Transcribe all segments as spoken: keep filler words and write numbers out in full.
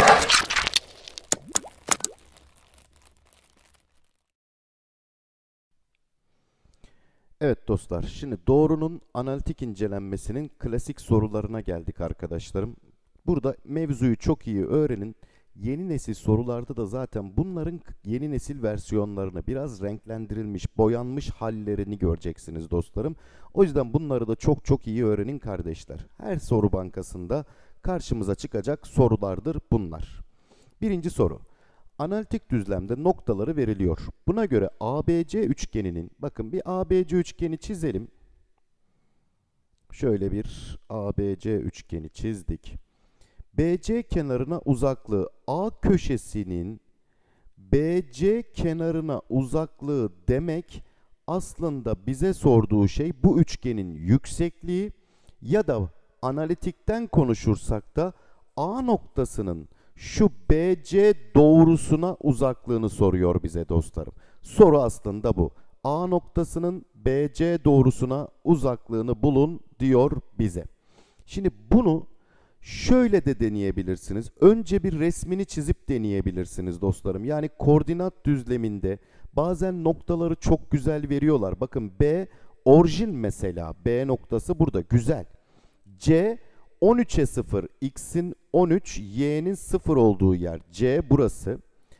Evet dostlar, şimdi doğrunun analitik incelenmesinin klasik sorularına geldik arkadaşlarım. Burada mevzuyu çok iyi öğrenin. Yeni nesil sorularda da zaten bunların yeni nesil versiyonlarını, biraz renklendirilmiş, boyanmış hallerini göreceksiniz dostlarım. O yüzden bunları da çok çok iyi öğrenin kardeşler. Her soru bankasında karşımıza çıkacak sorulardır bunlar. Birinci soru. Analitik düzlemde noktaları veriliyor. Buna göre A B C üçgeninin, bakın bir A B C üçgeni çizelim. Şöyle bir A B C üçgeni çizdik. B C kenarına uzaklığı A köşesinin B C kenarına uzaklığı demek, aslında bize sorduğu şey bu üçgenin yüksekliği ya da analitikten konuşursak da A noktasının şu B C doğrusuna uzaklığını soruyor bize dostlarım. Soru aslında bu. A noktasının B C doğrusuna uzaklığını bulun diyor bize. Şimdi bunu şöyle de deneyebilirsiniz. Önce bir resmini çizip deneyebilirsiniz dostlarım. Yani koordinat düzleminde bazen noktaları çok güzel veriyorlar. Bakın B orijin mesela. B noktası burada güzel. C on üçe sıfır, x'in on üç, y'nin sıfır olduğu yer. C burası.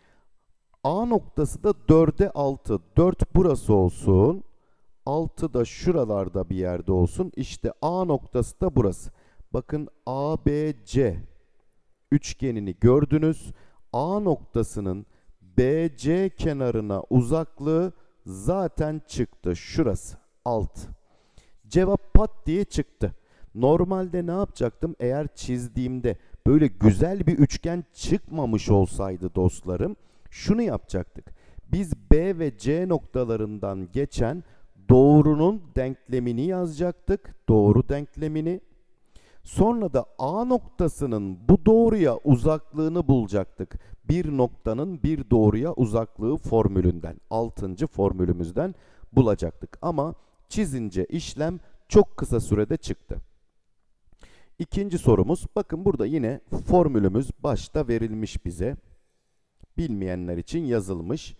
A noktası da dörde altı. dört burası olsun. altı da şuralarda bir yerde olsun. İşte A noktası da burası. Bakın A B C üçgenini gördünüz. A noktasının B C kenarına uzaklığı zaten çıktı. Şurası altı. Cevap pat diye çıktı. Normalde ne yapacaktım? Eğer çizdiğimde böyle güzel bir üçgen çıkmamış olsaydı dostlarım, şunu yapacaktık. Biz B ve C noktalarından geçen doğrunun denklemini yazacaktık. Doğru denklemini. Sonra da A noktasının bu doğruya uzaklığını bulacaktık. Bir noktanın bir doğruya uzaklığı formülünden, altıncı formülümüzden bulacaktık. Ama çizince işlem çok kısa sürede çıktı. İkinci sorumuz, bakın burada yine formülümüz başta verilmiş bize. Bilmeyenler için yazılmış.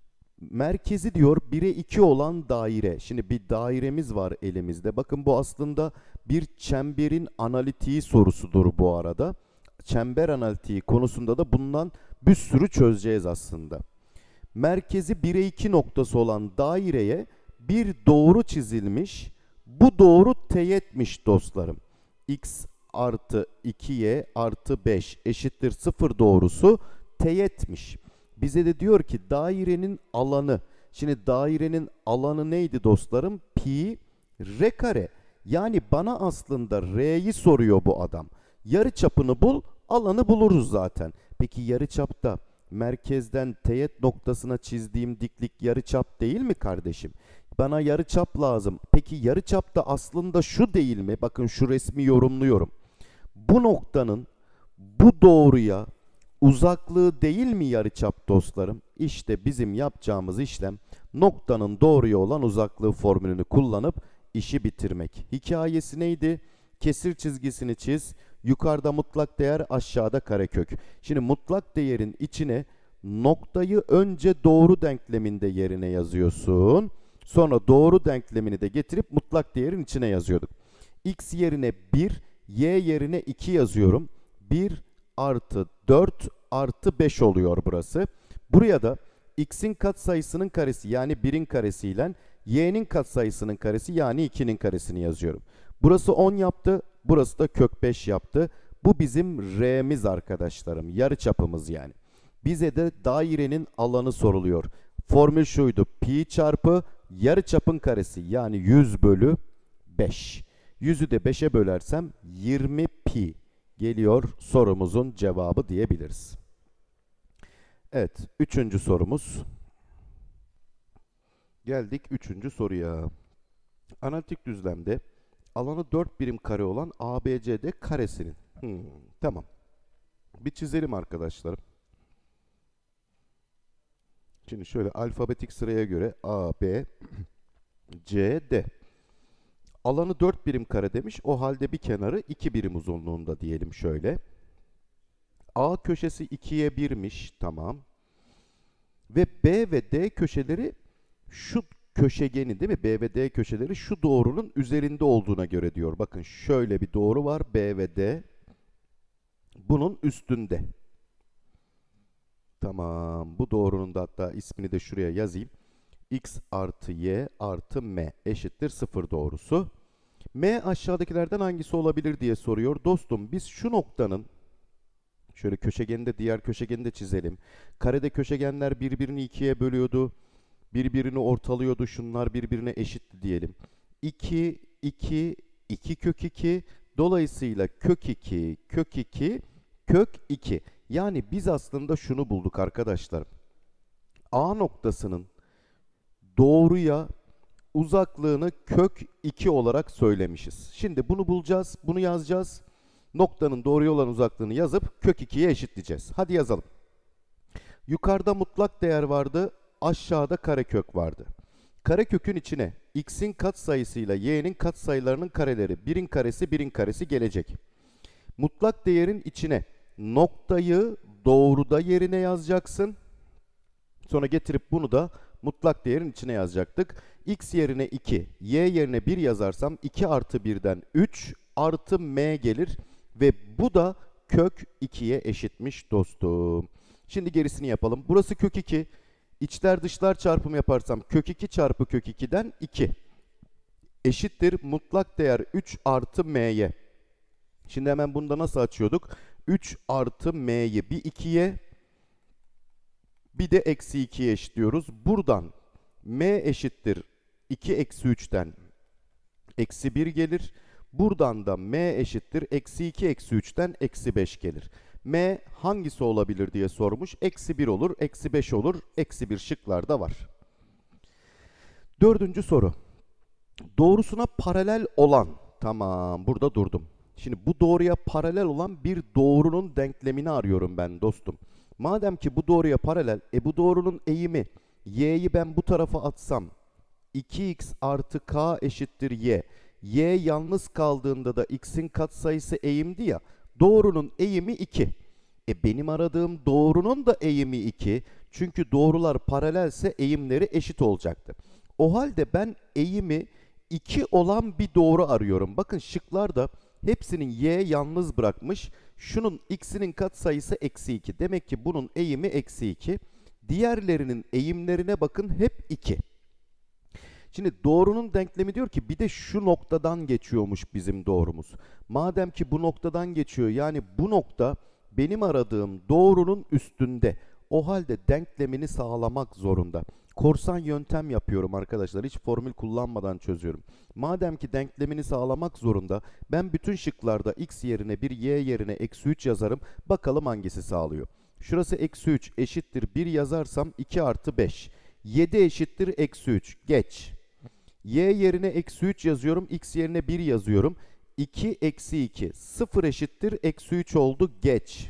Merkezi diyor bire iki olan daire. Şimdi bir dairemiz var elimizde. Bakın bu aslında bir çemberin analitiği sorusudur bu arada. Çember analitiği konusunda da bundan bir sürü çözeceğiz aslında. Merkezi bire iki noktası olan daireye bir doğru çizilmiş. Bu doğru teğetmiş dostlarım. X artı iki y artı beş eşittir sıfır doğrusu teğetmiş. Bize de diyor ki dairenin alanı. Şimdi dairenin alanı neydi dostlarım? Pi r kare. Yani bana aslında r'yi soruyor bu adam. Yarıçapını bul, alanı buluruz zaten. Peki yarıçapta merkezden teğet noktasına çizdiğim diklik yarıçap değil mi kardeşim? Bana yarıçap lazım. Peki yarıçap da aslında şu değil mi? Bakın şu resmi yorumluyorum. Bu noktanın bu doğruya uzaklığı değil mi yarıçap dostlarım? İşte bizim yapacağımız işlem noktanın doğruya olan uzaklığı formülünü kullanıp işi bitirmek. Hikayesi neydi? Kesir çizgisini çiz. Yukarıda mutlak değer, aşağıda karekök. Şimdi mutlak değerin içine noktayı önce doğru denkleminde yerine yazıyorsun. Sonra doğru denklemini de getirip mutlak değerin içine yazıyorduk. X yerine bir, y yerine iki yazıyorum. bir artı dört artı beş oluyor burası. Buraya da x'in katsayısının karesi yani birin karesiyle y'nin katsayısının karesi yani ikinin karesini yazıyorum. Burası on yaptı. Burası da kök beş yaptı. Bu bizim r'miz arkadaşlarım. Yarıçapımız yani. Bize de dairenin alanı soruluyor. Formül şuydu. Pi çarpı yarıçapın karesi yani yüz bölü beş. yüzü de beşe bölersem yirmi pi geliyor sorumuzun cevabı diyebiliriz. Evet, üçüncü sorumuz. Geldik üçüncü soruya. Analitik düzlemde alanı dört birim kare olan A B C D karesinin. Hmm, tamam. Bir çizelim arkadaşlarım. Şimdi şöyle alfabetik sıraya göre A, B, C, D. Alanı dört birim kare demiş. O halde bir kenarı iki birim uzunluğunda diyelim şöyle. A köşesi ikiye birmiş. Tamam. Ve B ve D köşeleri şu köşegeni değil mi? B ve D köşeleri şu doğrunun üzerinde olduğuna göre diyor. Bakın şöyle bir doğru var. B ve D bunun üstünde. Tamam. Bu doğrunun da hatta ismini de şuraya yazayım. X artı Y artı M eşittir sıfır doğrusu. M aşağıdakilerden hangisi olabilir diye soruyor. Dostum biz şu noktanın şöyle köşegeni de diğer köşegeni de çizelim. Karede köşegenler birbirini ikiye bölüyordu. Birbirini ortalıyordu. Şunlar birbirine eşitti diyelim. iki, iki, iki kök iki. Dolayısıyla kök iki, kök iki, kök iki. Yani biz aslında şunu bulduk arkadaşlar. A noktasının doğruya uzaklığını kök iki olarak söylemişiz. Şimdi bunu bulacağız, bunu yazacağız. Noktanın doğruya olan uzaklığını yazıp kök ikiye eşitleyeceğiz. Hadi yazalım. Yukarıda mutlak değer vardı, aşağıda karekök vardı. Karekökün içine x'in katsayısıyla y'nin katsayılarının kareleri, birin karesi birin karesi gelecek. Mutlak değerin içine noktayı doğruda yerine yazacaksın. Sonra getirip bunu da mutlak değerin içine yazacaktık. X yerine iki, y yerine bir yazarsam iki artı birden üç artı m gelir. Ve bu da kök ikiye eşitmiş dostum. Şimdi gerisini yapalım. Burası kök iki. İçler dışlar çarpımı yaparsam kök iki çarpı kök iki'den iki. Eşittir mutlak değer üç artı m'ye. Şimdi hemen bunu da nasıl açıyorduk? üç artı m'yi bir ikiye bir de eksi ikiye eşitliyoruz. Buradan m eşittir iki eksi üç'ten eksi bir gelir. Buradan da m eşittir eksi iki eksi üç'ten eksi beş gelir. M hangisi olabilir diye sormuş. Eksi bir olur, eksi beş olur, eksi bir şıklarda var. Dördüncü soru. Doğrusuna paralel olan, tamam burada durdum. Şimdi bu doğruya paralel olan bir doğrunun denklemini arıyorum ben dostum. Madem ki bu doğruya paralel, e bu doğrunun eğimi, y'yi ben bu tarafa atsam, iki x artı k eşittir y. Y yalnız kaldığında da x'in katsayısı eğimdi ya, doğrunun eğimi iki. E benim aradığım doğrunun da eğimi iki. Çünkü doğrular paralelse eğimleri eşit olacaktı. O halde ben eğimi iki olan bir doğru arıyorum. Bakın şıklarda hepsinin y yalnız bırakmış. Şunun x'inin katsayısı eksi iki. Demek ki bunun eğimi eksi iki. Diğerlerinin eğimlerine bakın hep iki. Şimdi doğrunun denklemi diyor ki bir de şu noktadan geçiyormuş bizim doğrumuz. Madem ki bu noktadan geçiyor, yani bu nokta benim aradığım doğrunun üstünde. O halde denklemini sağlamak zorunda. Korsan yöntem yapıyorum arkadaşlar. Hiç formül kullanmadan çözüyorum. Madem ki denklemini sağlamak zorunda, ben bütün şıklarda x yerine bir, y yerine eksi üç yazarım. Bakalım hangisi sağlıyor. Şurası eksi üç eşittir bir yazarsam iki artı beş. yedi eşittir eksi üç. Geç. Y yerine eksi üç yazıyorum. X yerine bir yazıyorum. iki eksi iki. sıfır eşittir eksi üç oldu. Geç.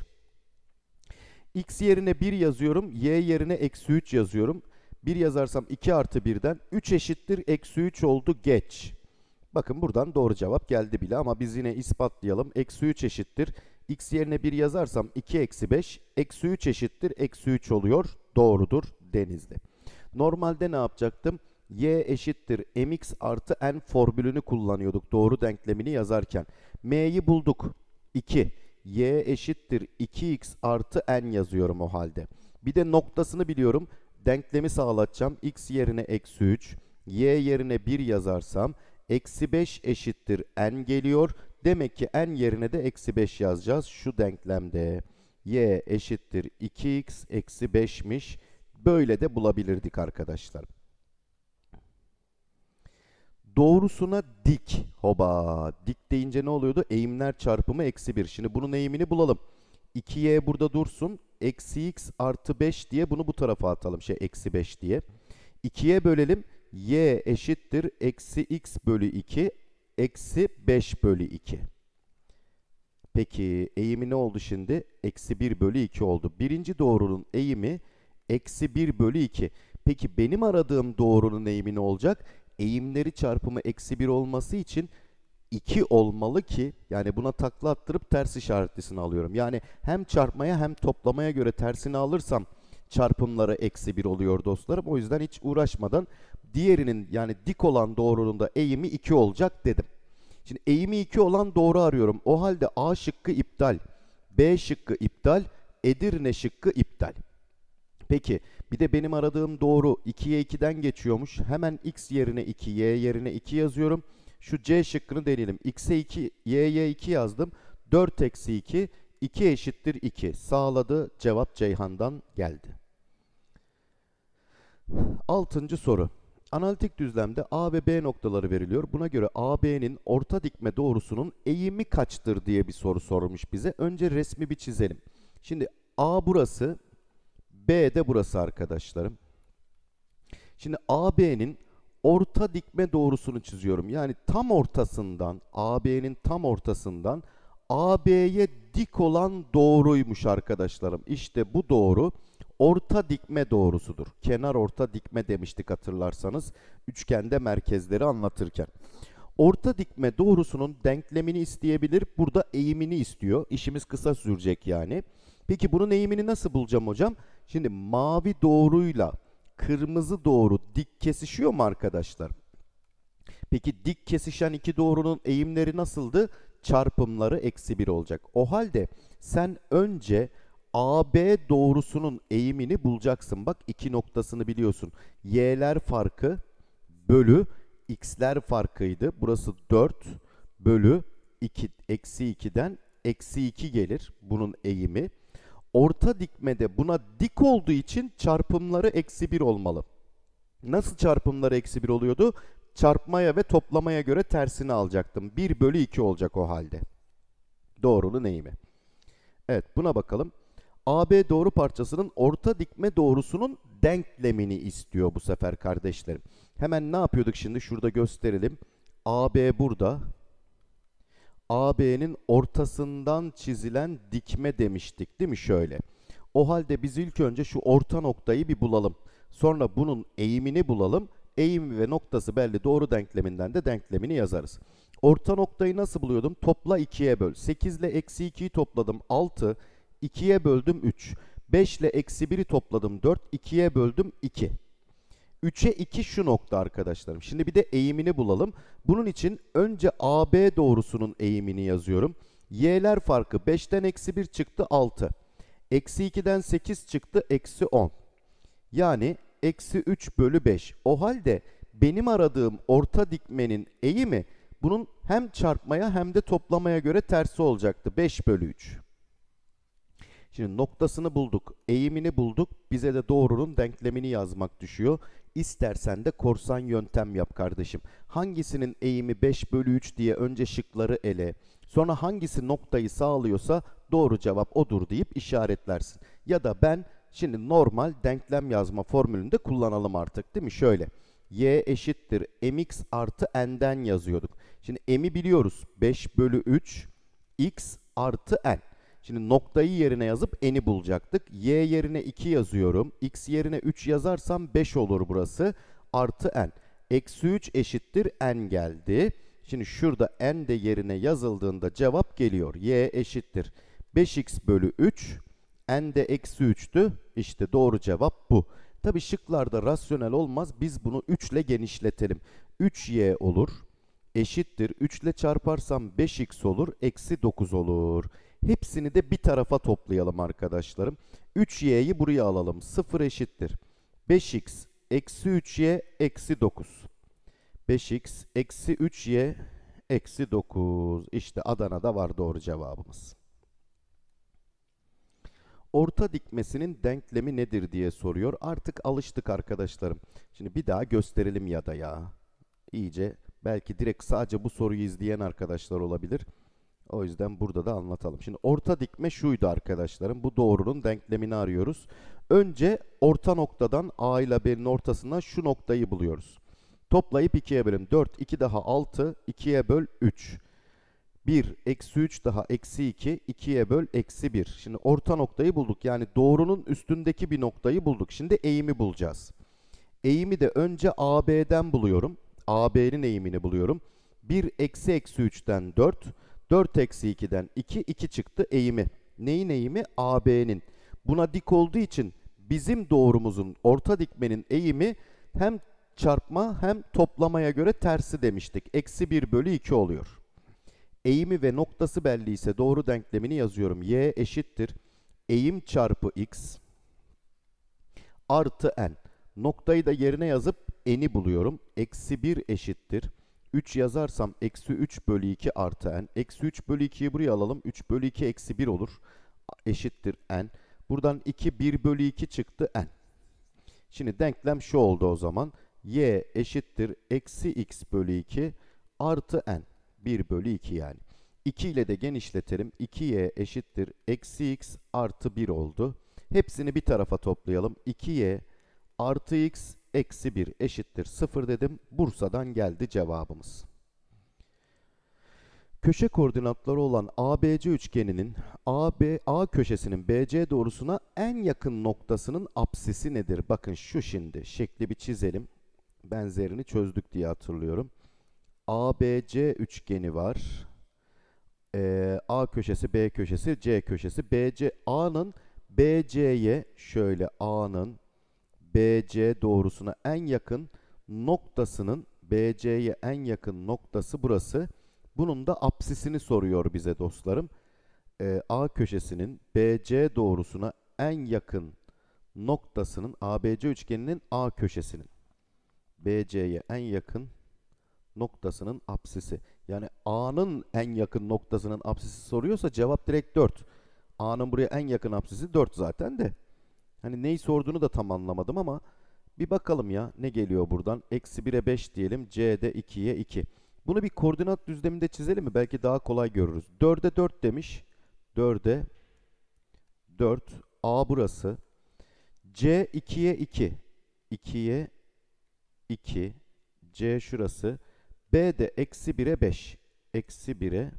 X yerine bir yazıyorum. Y yerine eksi üç yazıyorum. bir yazarsam iki artı birden üç eşittir eksi üç oldu. Geç. Bakın buradan doğru cevap geldi bile ama biz yine ispatlayalım. Eksi üç eşittir. X yerine bir yazarsam iki eksi beş. Eksi üç eşittir eksi üç oluyor. Doğrudur Denizli. Normalde ne yapacaktım? Y eşittir mx artı n formülünü kullanıyorduk doğru denklemini yazarken. M'yi bulduk. iki. Y eşittir iki x artı n yazıyorum o halde. Bir de noktasını biliyorum. Denklemi sağlatacağım. X yerine eksi üç. Y yerine bir yazarsam eksi beş eşittir n geliyor. Demek ki n yerine de eksi beş yazacağız şu denklemde. Y eşittir iki x eksi beş'miş. Böyle de bulabilirdik arkadaşlar. Doğrusuna dik. Hoba. Dik deyince ne oluyordu? Eğimler çarpımı eksi bir. Şimdi bunun eğimini bulalım. iki y burada dursun. Eksi x artı beş diye bunu bu tarafa atalım. Şey eksi beş diye. ikiye bölelim. Y eşittir. Eksi x bölü iki. Eksi beş bölü iki. Peki eğimi ne oldu şimdi? Eksi bir bölü iki oldu. Birinci doğrunun eğimi eksi bir bölü iki. Peki benim aradığım doğrunun eğimi ne olacak? Eğimleri çarpımı eksi bir olması için iki olmalı ki, yani buna takla attırıp ters işaretlisini alıyorum. Yani hem çarpmaya hem toplamaya göre tersini alırsam çarpımları eksi bir oluyor dostlarım. O yüzden hiç uğraşmadan diğerinin, yani dik olan doğrunun da eğimi iki olacak dedim. Şimdi eğimi iki olan doğru arıyorum. O halde A şıkkı iptal, B şıkkı iptal, Edirne şıkkı iptal. Peki bir de benim aradığım doğru ikiye ikiden geçiyormuş. Hemen x yerine iki, y yerine iki yazıyorum. Şu C şıkkını deneyelim. X'e iki, y'ye iki yazdım. dört eksi iki, iki eşittir iki. Sağladı. Cevap Ceyhan'dan geldi. Altıncı soru. Analitik düzlemde A ve B noktaları veriliyor. Buna göre A B'nin orta dikme doğrusunun eğimi kaçtır diye bir soru sormuş bize. Önce resmi bir çizelim. Şimdi A burası, B de burası arkadaşlarım. Şimdi A B'nin orta dikme doğrusunu çiziyorum. Yani tam ortasından, A B'nin tam ortasından A B'ye dik olan doğruymuş arkadaşlarım. İşte bu doğru orta dikme doğrusudur. Kenar orta dikme demiştik hatırlarsanız üçgende merkezleri anlatırken. Orta dikme doğrusunun denklemini isteyebilir. Burada eğimini istiyor. İşimiz kısa sürecek yani. Peki bunun eğimini nasıl bulacağım hocam? Şimdi mavi doğruyla kırmızı doğru dik kesişiyor mu arkadaşlar? Peki dik kesişen iki doğrunun eğimleri nasıldı? Çarpımları eksi bir olacak. O halde sen önce A B doğrusunun eğimini bulacaksın. Bak iki noktasını biliyorsun. Y'ler farkı bölü x'ler farkıydı. Burası dört bölü iki, eksi ikiden eksi iki gelir bunun eğimi. Orta dikmede buna dik olduğu için çarpımları eksi bir olmalı. Nasıl çarpımları eksi bir oluyordu? Çarpmaya ve toplamaya göre tersini alacaktım. bir bölü iki olacak o halde. Doğrunun eğimi. Evet, buna bakalım. A B doğru parçasının orta dikme doğrusunun denklemini istiyor bu sefer kardeşlerim. Hemen ne yapıyorduk şimdi? Şurada gösterelim. A B burada. A B'nin ortasından çizilen dikme demiştik değil mi? Şöyle. O halde biz ilk önce şu orta noktayı bir bulalım. Sonra bunun eğimini bulalım. Eğimi ve noktası belli, doğru denkleminden de denklemini yazarız. Orta noktayı nasıl buluyordum? Topla ikiye böl. sekiz ile eksi ikiyi topladım altı. ikiye böldüm üç. beş ile eksi biri topladım dört. ikiye böldüm iki. üçe iki şu nokta arkadaşlarım. Şimdi bir de eğimini bulalım. Bunun için önce A B doğrusunun eğimini yazıyorum. Y'ler farkı beşten eksi bir çıktı altı. Eksi ikiden sekiz çıktı eksi on. Yani eksi üç bölü beş. O halde benim aradığım orta dikmenin eğimi bunun hem çarpmaya hem de toplamaya göre tersi olacaktı. beş bölü üç. Şimdi noktasını bulduk, eğimini bulduk. Bize de doğrunun denklemini yazmak düşüyor. İstersen de korsan yöntem yap kardeşim. Hangisinin eğimi beş bölü üç diye önce şıkları ele, sonra hangisi noktayı sağlıyorsa doğru cevap odur deyip işaretlersin. Ya da ben şimdi normal denklem yazma formülünde kullanalım artık değil mi? Şöyle, y eşittir mx artı n'den yazıyorduk. Şimdi m'i biliyoruz, beş bölü üç x artı n. Şimdi noktayı yerine yazıp n'i bulacaktık. Y yerine iki yazıyorum. X yerine üç yazarsam beş olur burası. Artı n. Eksi üç eşittir n geldi. Şimdi şurada n de yerine yazıldığında cevap geliyor. Y eşittir beş x bölü üç. N de eksi üçtü. İşte doğru cevap bu. Tabi şıklarda rasyonel olmaz. Biz bunu üç ile genişletelim. üç y olur. Eşittir. üç ile çarparsam beş x olur. Eksi dokuz olur. Hepsini de bir tarafa toplayalım arkadaşlarım. üç y'yi buraya alalım. sıfır eşittir beş x eksi üç y eksi dokuz. beş x eksi üç y eksi dokuz. İşte Adana'da var doğru cevabımız. Orta dikmesinin denklemi nedir diye soruyor. Artık alıştık arkadaşlarım. Şimdi bir daha gösterelim ya da ya. İyice, belki direkt sadece bu soruyu izleyen arkadaşlar olabilir. O yüzden burada da anlatalım. Şimdi orta dikme şuydu arkadaşlarım. Bu doğrunun denklemini arıyoruz. Önce orta noktadan A ile B'nin ortasından şu noktayı buluyoruz. Toplayıp ikiye bölelim. dört, iki daha altı, ikiye böl üç. bir, eksi üç daha eksi iki, ikiye böl eksi bir. Şimdi orta noktayı bulduk. Yani doğrunun üstündeki bir noktayı bulduk. Şimdi eğimi bulacağız. Eğimi de önce A B'den buluyorum. A B'nin eğimini buluyorum. bir eksi eksi üçten dört. dört eksi ikiden iki. iki çıktı eğimi. Neyin eğimi? A B'nin. Buna dik olduğu için bizim doğrumuzun orta dikmenin eğimi hem çarpma hem toplamaya göre tersi demiştik. Eksi bir bölü iki oluyor. Eğimi ve noktası belli ise doğru denklemini yazıyorum. Y eşittir eğim çarpı x artı n. Noktayı da yerine yazıp n'i buluyorum. Eksi bir eşittir. üç yazarsam eksi üç bölü iki artı n. Eksi üç bölü ikiyi buraya alalım. üç bölü iki eksi bir olur. Eşittir n. Buradan iki, bir bölü iki çıktı n. Şimdi denklem şu oldu o zaman. Y eşittir eksi x bölü iki artı n. bir bölü iki yani. iki ile de genişletelim. iki y eşittir eksi x artı bir oldu. Hepsini bir tarafa toplayalım. iki y artı x eksi bir eşittir sıfır dedim. Bursa'dan geldi cevabımız. Köşe koordinatları olan A B C üçgeninin A B A köşesinin B C doğrusuna en yakın noktasının apsisi nedir? Bakın şu şimdi şekli bir çizelim. Benzerini çözdük diye hatırlıyorum. A B C üçgeni var. Ee, A köşesi, B köşesi, C köşesi. B C A'nın B C'ye şöyle A'nın B C doğrusuna en yakın noktasının B C'ye en yakın noktası burası. Bunun da apsisini soruyor bize dostlarım. Ee, A köşesinin B C doğrusuna en yakın noktasının A B C üçgeninin A köşesinin B C'ye en yakın noktasının apsisi. Yani A'nın en yakın noktasının apsisi soruyorsa cevap direkt dört. A'nın buraya en yakın apsisi dört zaten de. Hani neyi sorduğunu da tam anlamadım ama bir bakalım ya ne geliyor buradan. Eksi bire beş diyelim. C'de ikiye iki. Bunu bir koordinat düzleminde çizelim mi? Belki daha kolay görürüz. dörde dört demiş. dörde dört. A burası. C ikiye iki. ikiye iki. C şurası. B de eksi bire beş. Eksi bire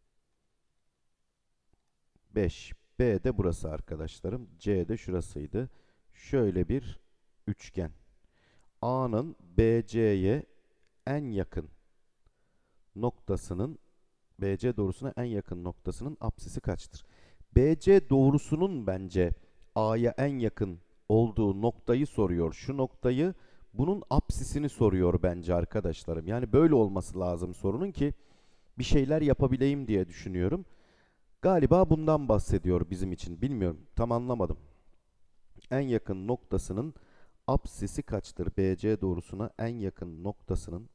beş. B de burası arkadaşlarım. C de şurasıydı. Şöyle bir üçgen. A'nın B C'ye en yakın noktasının B C doğrusuna en yakın noktasının apsisi kaçtır? B C doğrusunun bence A'ya en yakın olduğu noktayı soruyor. Şu noktayı, bunun apsisini soruyor bence arkadaşlarım. Yani böyle olması lazım sorunun ki bir şeyler yapabileyim diye düşünüyorum. Galiba bundan bahsediyor bizim için. Bilmiyorum. Tam anlamadım. En yakın noktasının apsisi kaçtır? B C doğrusuna en yakın noktasının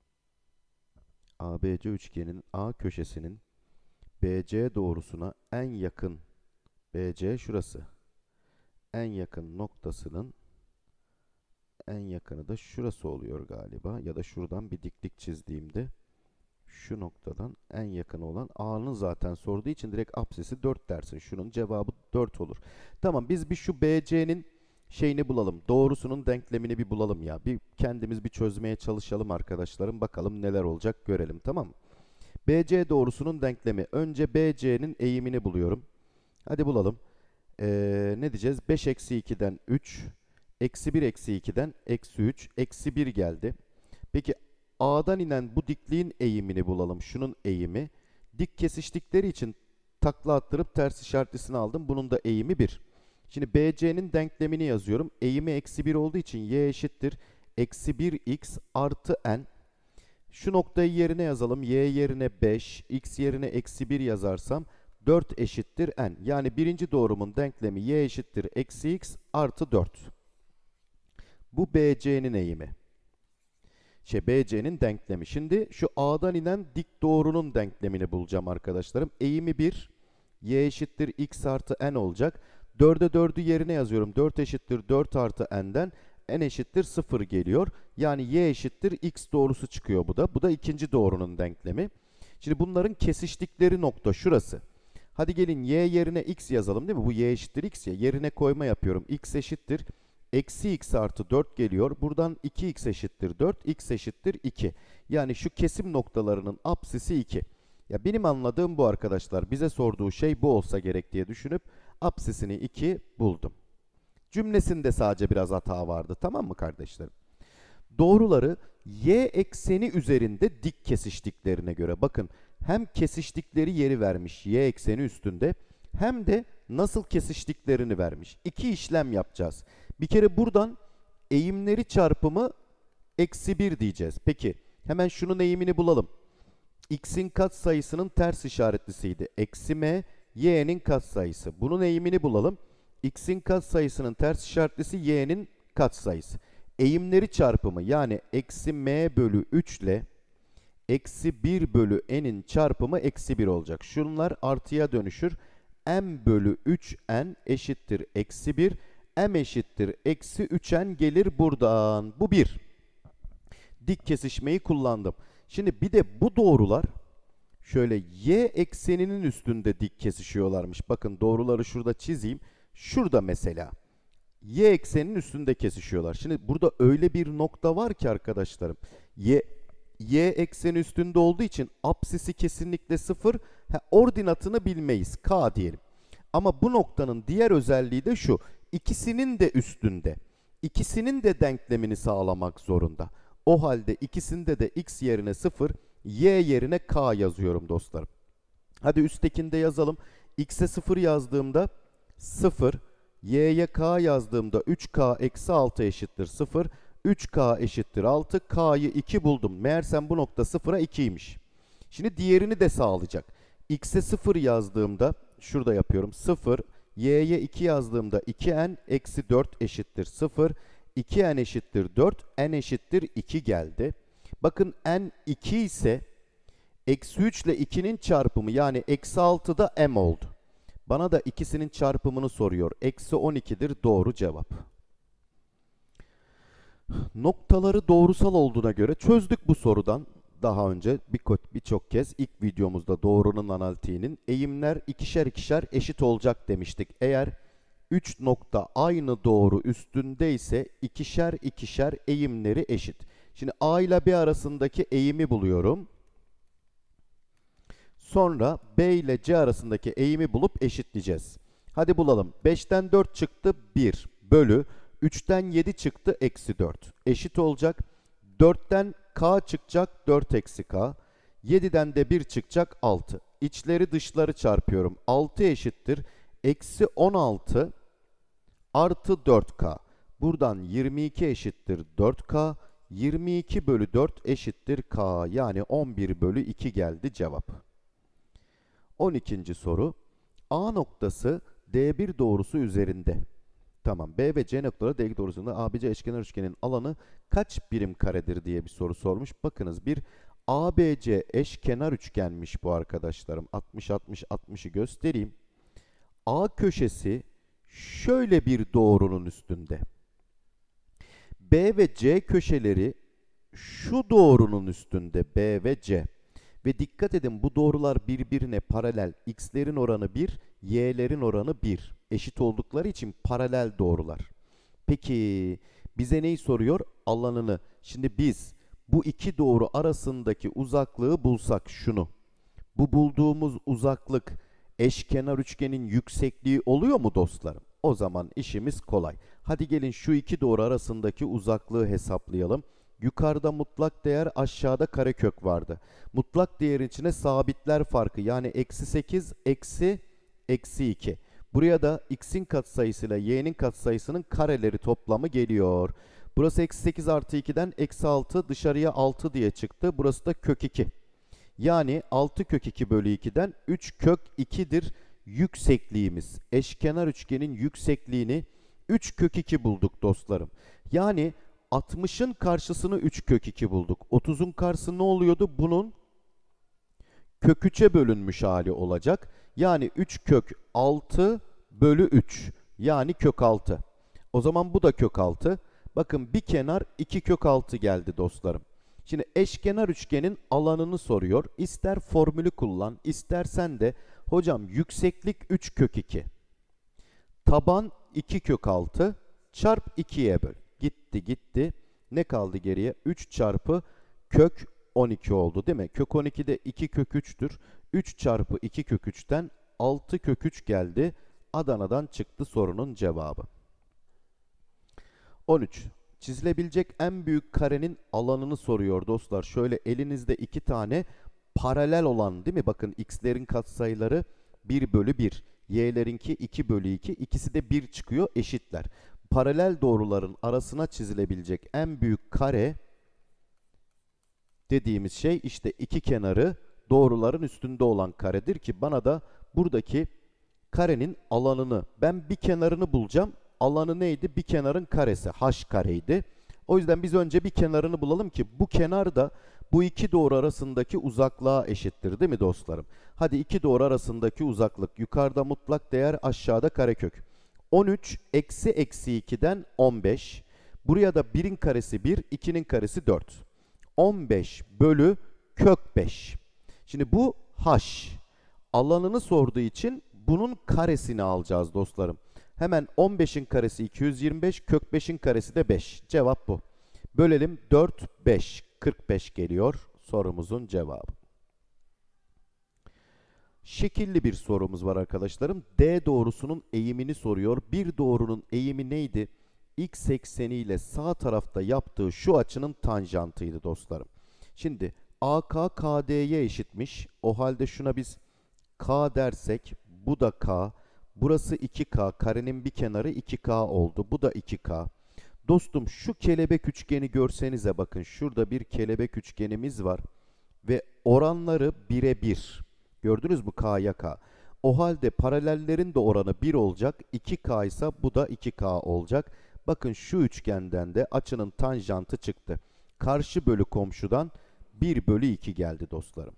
A B C üçgeninin A köşesinin B C doğrusuna en yakın, B C şurası, en yakın noktasının en yakını da şurası oluyor galiba. Ya da şuradan bir diklik çizdiğimde şu noktadan en yakın olan A'nın zaten sorduğu için direkt apsisi dört dersin. Şunun cevabı dört olur. Tamam, biz bir şu B C'nin şeyini bulalım. Doğrusunun denklemini bir bulalım ya. Bir kendimiz bir çözmeye çalışalım arkadaşlarım. Bakalım neler olacak görelim, tamam mı? B C doğrusunun denklemi. Önce B C'nin eğimini buluyorum. Hadi bulalım. Ee, ne diyeceğiz? beş eksi ikiden üç. Eksi bir eksi ikiden eksi üç. Eksi bir geldi. Peki A'dan inen bu dikliğin eğimini bulalım. Şunun eğimi. Dik kesiştikleri için takla attırıp ters işaretlisini aldım. Bunun da eğimi bir. Şimdi B C'nin denklemini yazıyorum. Eğimi eksi bir olduğu için y eşittir. Eksi bir x artı n. Şu noktayı yerine yazalım. Y yerine beş, x yerine eksi bir yazarsam dört eşittir n. Yani birinci doğrumun denklemi y eşittir eksi x artı dört. Bu B C'nin eğimi. Şey, B C'nin denklemi. Şimdi şu A'dan inen dik doğrunun denklemini bulacağım arkadaşlarım. Eğimi bir, y eşittir x artı n olacak. dörde dördü yerine yazıyorum. dört eşittir dört artı n'den n eşittir sıfır geliyor. Yani y eşittir x doğrusu çıkıyor bu da. Bu da ikinci doğrunun denklemi. Şimdi bunların kesiştikleri nokta şurası. Hadi gelin y yerine x yazalım, değil mi? Bu y eşittir x ya. Yerine koyma yapıyorum. X eşittir eksi x artı dört geliyor. Buradan iki x eşittir dört. X eşittir iki. Yani şu kesim noktalarının apsisi iki. Ya benim anladığım bu arkadaşlar. Bize sorduğu şey bu olsa gerek diye düşünüp apsisini iki buldum. Cümlesinde sadece biraz hata vardı. Tamam mı kardeşlerim? Doğruları Y ekseni üzerinde dik kesiştiklerine göre. Bakın hem kesiştikleri yeri vermiş y ekseni üstünde hem de nasıl kesiştiklerini vermiş. İki işlem yapacağız. Bir kere buradan eğimleri çarpımı eksi bir diyeceğiz. Peki hemen şunun eğimini bulalım. X'in katsayısının ters işaretlisiydi. Eksi m, y'nin katsayısı. Bunun eğimini bulalım. X'in katsayısının ters işaretlisi y'nin katsayısı. Eğimleri çarpımı yani eksi m bölü üç ile eksi bir bölü n'in çarpımı eksi bir olacak. Şunlar artıya dönüşür. M bölü üç n eşittir eksi bir. M eşittir eksi üç n gelir buradan. Bu bir. Dik kesişmeyi kullandım. Şimdi bir de bu doğrular şöyle y ekseninin üstünde dik kesişiyorlarmış. Bakın doğruları şurada çizeyim. Şurada mesela y ekseninin üstünde kesişiyorlar. Şimdi burada öyle bir nokta var ki arkadaşlarım. Y, y ekseni üstünde olduğu için apsisi kesinlikle sıfır. Ha, ordinatını bilmeyiz. K diyelim. Ama bu noktanın diğer özelliği de şu. İkisinin de üstünde. İkisinin de denklemini sağlamak zorunda. O halde ikisinde de x yerine sıfır, y yerine k yazıyorum dostlarım. Hadi üsttekinde yazalım. X'e sıfır yazdığımda sıfır, y'ye k yazdığımda üç k eksi altı eşittir sıfır. üç k eşittir altı. K'yı iki buldum. Meğersem bu nokta sıfıra ikiymiş. Şimdi diğerini de sağlayacak. X'e sıfır yazdığımda şurada yapıyorum. sıfır, y'ye iki yazdığımda iki n eksi dört eşittir sıfır. iki n eşittir dört, n eşittir iki geldi. Bakın n iki ise eksi üç ile ikinin çarpımı yani eksi altı da m oldu. Bana da ikisinin çarpımını soruyor. Eksi on ikidir doğru cevap. Noktaları doğrusal olduğuna göre çözdük bu sorudan. Daha önce birçok kez ilk videomuzda doğrunun analitiğinin eğimler ikişer ikişer eşit olacak demiştik. Eğer üç nokta aynı doğru üstünde ise ikişer ikişer eğimleri eşit. Şimdi A ile B arasındaki eğimi buluyorum. Sonra B ile C arasındaki eğimi bulup eşitleyeceğiz. Hadi bulalım. beşten dört çıktı bir bölü üçten yedi çıktı eksi dört. Eşit olacak. dörtten K çıkacak dört eksi K. yediden de bir çıkacak altı. İçleri dışları çarpıyorum. altı eşittir. Eksi on altı artı dört K. Buradan yirmi iki eşittir dört K. yirmi iki bölü dört eşittir K. Yani on bir bölü iki geldi cevap. on ikinci soru. A noktası D bir doğrusu üzerinde. Tamam. B ve C noktaları D iki doğrusunda A B C eşkenar üçgenin alanı kaç birim karedir diye bir soru sormuş. Bakınız bir A B C eşkenar üçgenmiş bu arkadaşlarım. altmış altmış altmışı göstereyim. A köşesi şöyle bir doğrunun üstünde. B ve C köşeleri şu doğrunun üstünde B ve C. Ve dikkat edin bu doğrular birbirine paralel. X'lerin oranı bir, Y'lerin oranı bir. Eşit oldukları için paralel doğrular. Peki bize neyi soruyor? Alanını. Şimdi biz bu iki doğru arasındaki uzaklığı bulsak şunu. Bu bulduğumuz uzaklık eşkenar üçgenin yüksekliği oluyor mu dostlarım? O zaman işimiz kolay. Hadi gelin şu iki doğru arasındaki uzaklığı hesaplayalım. Yukarıda mutlak değer, aşağıda karekök vardı. Mutlak değerin içine sabitler farkı yani eksi sekiz, eksi, eksi iki. Buraya da x'in katsayısıyla y'nin katsayısının kareleri toplamı geliyor. Burası eksi sekiz artı iki'den eksi altı, dışarıya altı diye çıktı. Burası da kök iki. Yani altı kök iki bölü iki'den üç kök iki'dir yüksekliğimiz. Eşkenar üçgenin yüksekliğini üç kök iki bulduk dostlarım. Yani altmışın karşısını üç kök iki bulduk. otuzun karşısı ne oluyordu? Bunun kök üç'e bölünmüş hali olacak. Yani üç kök altı bölü üç. Yani kök altı. O zaman bu da kök altı. Bakın bir kenar iki kök altı geldi dostlarım. Şimdi eşkenar üçgenin alanını soruyor. İster formülü kullan, istersen de hocam yükseklik üç kök iki. Taban iki kök altı çarp iki'ye böl. Gitti gitti. Ne kaldı geriye? üç çarpı kök on iki oldu değil mi? Kök on iki'de iki kök üç'tür. üç çarpı iki kök üç'ten altı kök üç geldi. Adana'dan çıktı sorunun cevabı. on üç. Çizilebilecek en büyük karenin alanını soruyor dostlar. Şöyle elinizde iki tane paralel olan, değil mi? Bakın x'lerin katsayıları bir bölü bir. Y'lerinki iki bölü iki. İkisi de bir çıkıyor, eşitler. Paralel doğruların arasına çizilebilecek en büyük kare dediğimiz şey işte iki kenarı doğruların üstünde olan karedir ki bana da buradaki karenin alanını, ben bir kenarını bulacağım. Alanı neydi? Bir kenarın karesi. H kareydi. O yüzden biz önce bir kenarını bulalım ki bu kenar da bu iki doğru arasındaki uzaklığa eşittir, değil mi dostlarım? Hadi iki doğru arasındaki uzaklık. Yukarıda mutlak değer, aşağıda karekök. on üç eksi eksi ikiden on beş. Buraya da birin karesi bir, ikinin karesi dört. on beş bölü kök beş. Şimdi bu h. Alanını sorduğu için bunun karesini alacağız dostlarım. Hemen on beşin karesi iki yüz yirmi beş, kök beşin karesi de beş. Cevap bu. Bölelim, dört, beş, kırk beş geliyor sorumuzun cevabı. Şekilli bir sorumuz var arkadaşlarım. D doğrusunun eğimini soruyor. Bir doğrunun eğimi neydi? X ekseni ile sağ tarafta yaptığı şu açının tanjantıydı dostlarım. Şimdi A K K D'ye eşitmiş. O halde şuna biz K dersek, bu da K. Burası iki K. Karenin bir kenarı iki K oldu. Bu da iki K. Dostum şu kelebek üçgeni görsenize, bakın şurada bir kelebek üçgenimiz var. Ve oranları bire bir. Gördünüz mü K'ya K? O halde paralellerin de oranı bir olacak. iki K ise bu da iki K olacak. Bakın şu üçgenden de açının tanjantı çıktı. Karşı bölü komşudan bir bölü iki geldi dostlarım.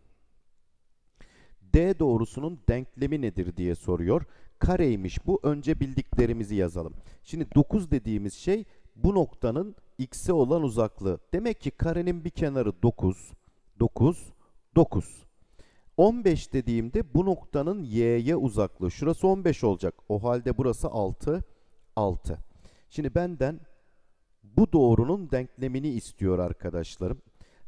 D doğrusunun denklemi nedir diye soruyor. Kareymiş bu. Önce bildiklerimizi yazalım. Şimdi dokuz dediğimiz şey bu noktanın x'e olan uzaklığı. Demek ki karenin bir kenarı dokuz, dokuz, dokuz. on beş dediğimde bu noktanın y'ye uzaklığı. Şurası on beş olacak. O halde burası altı, altı. Şimdi benden bu doğrunun denklemini istiyor arkadaşlarım.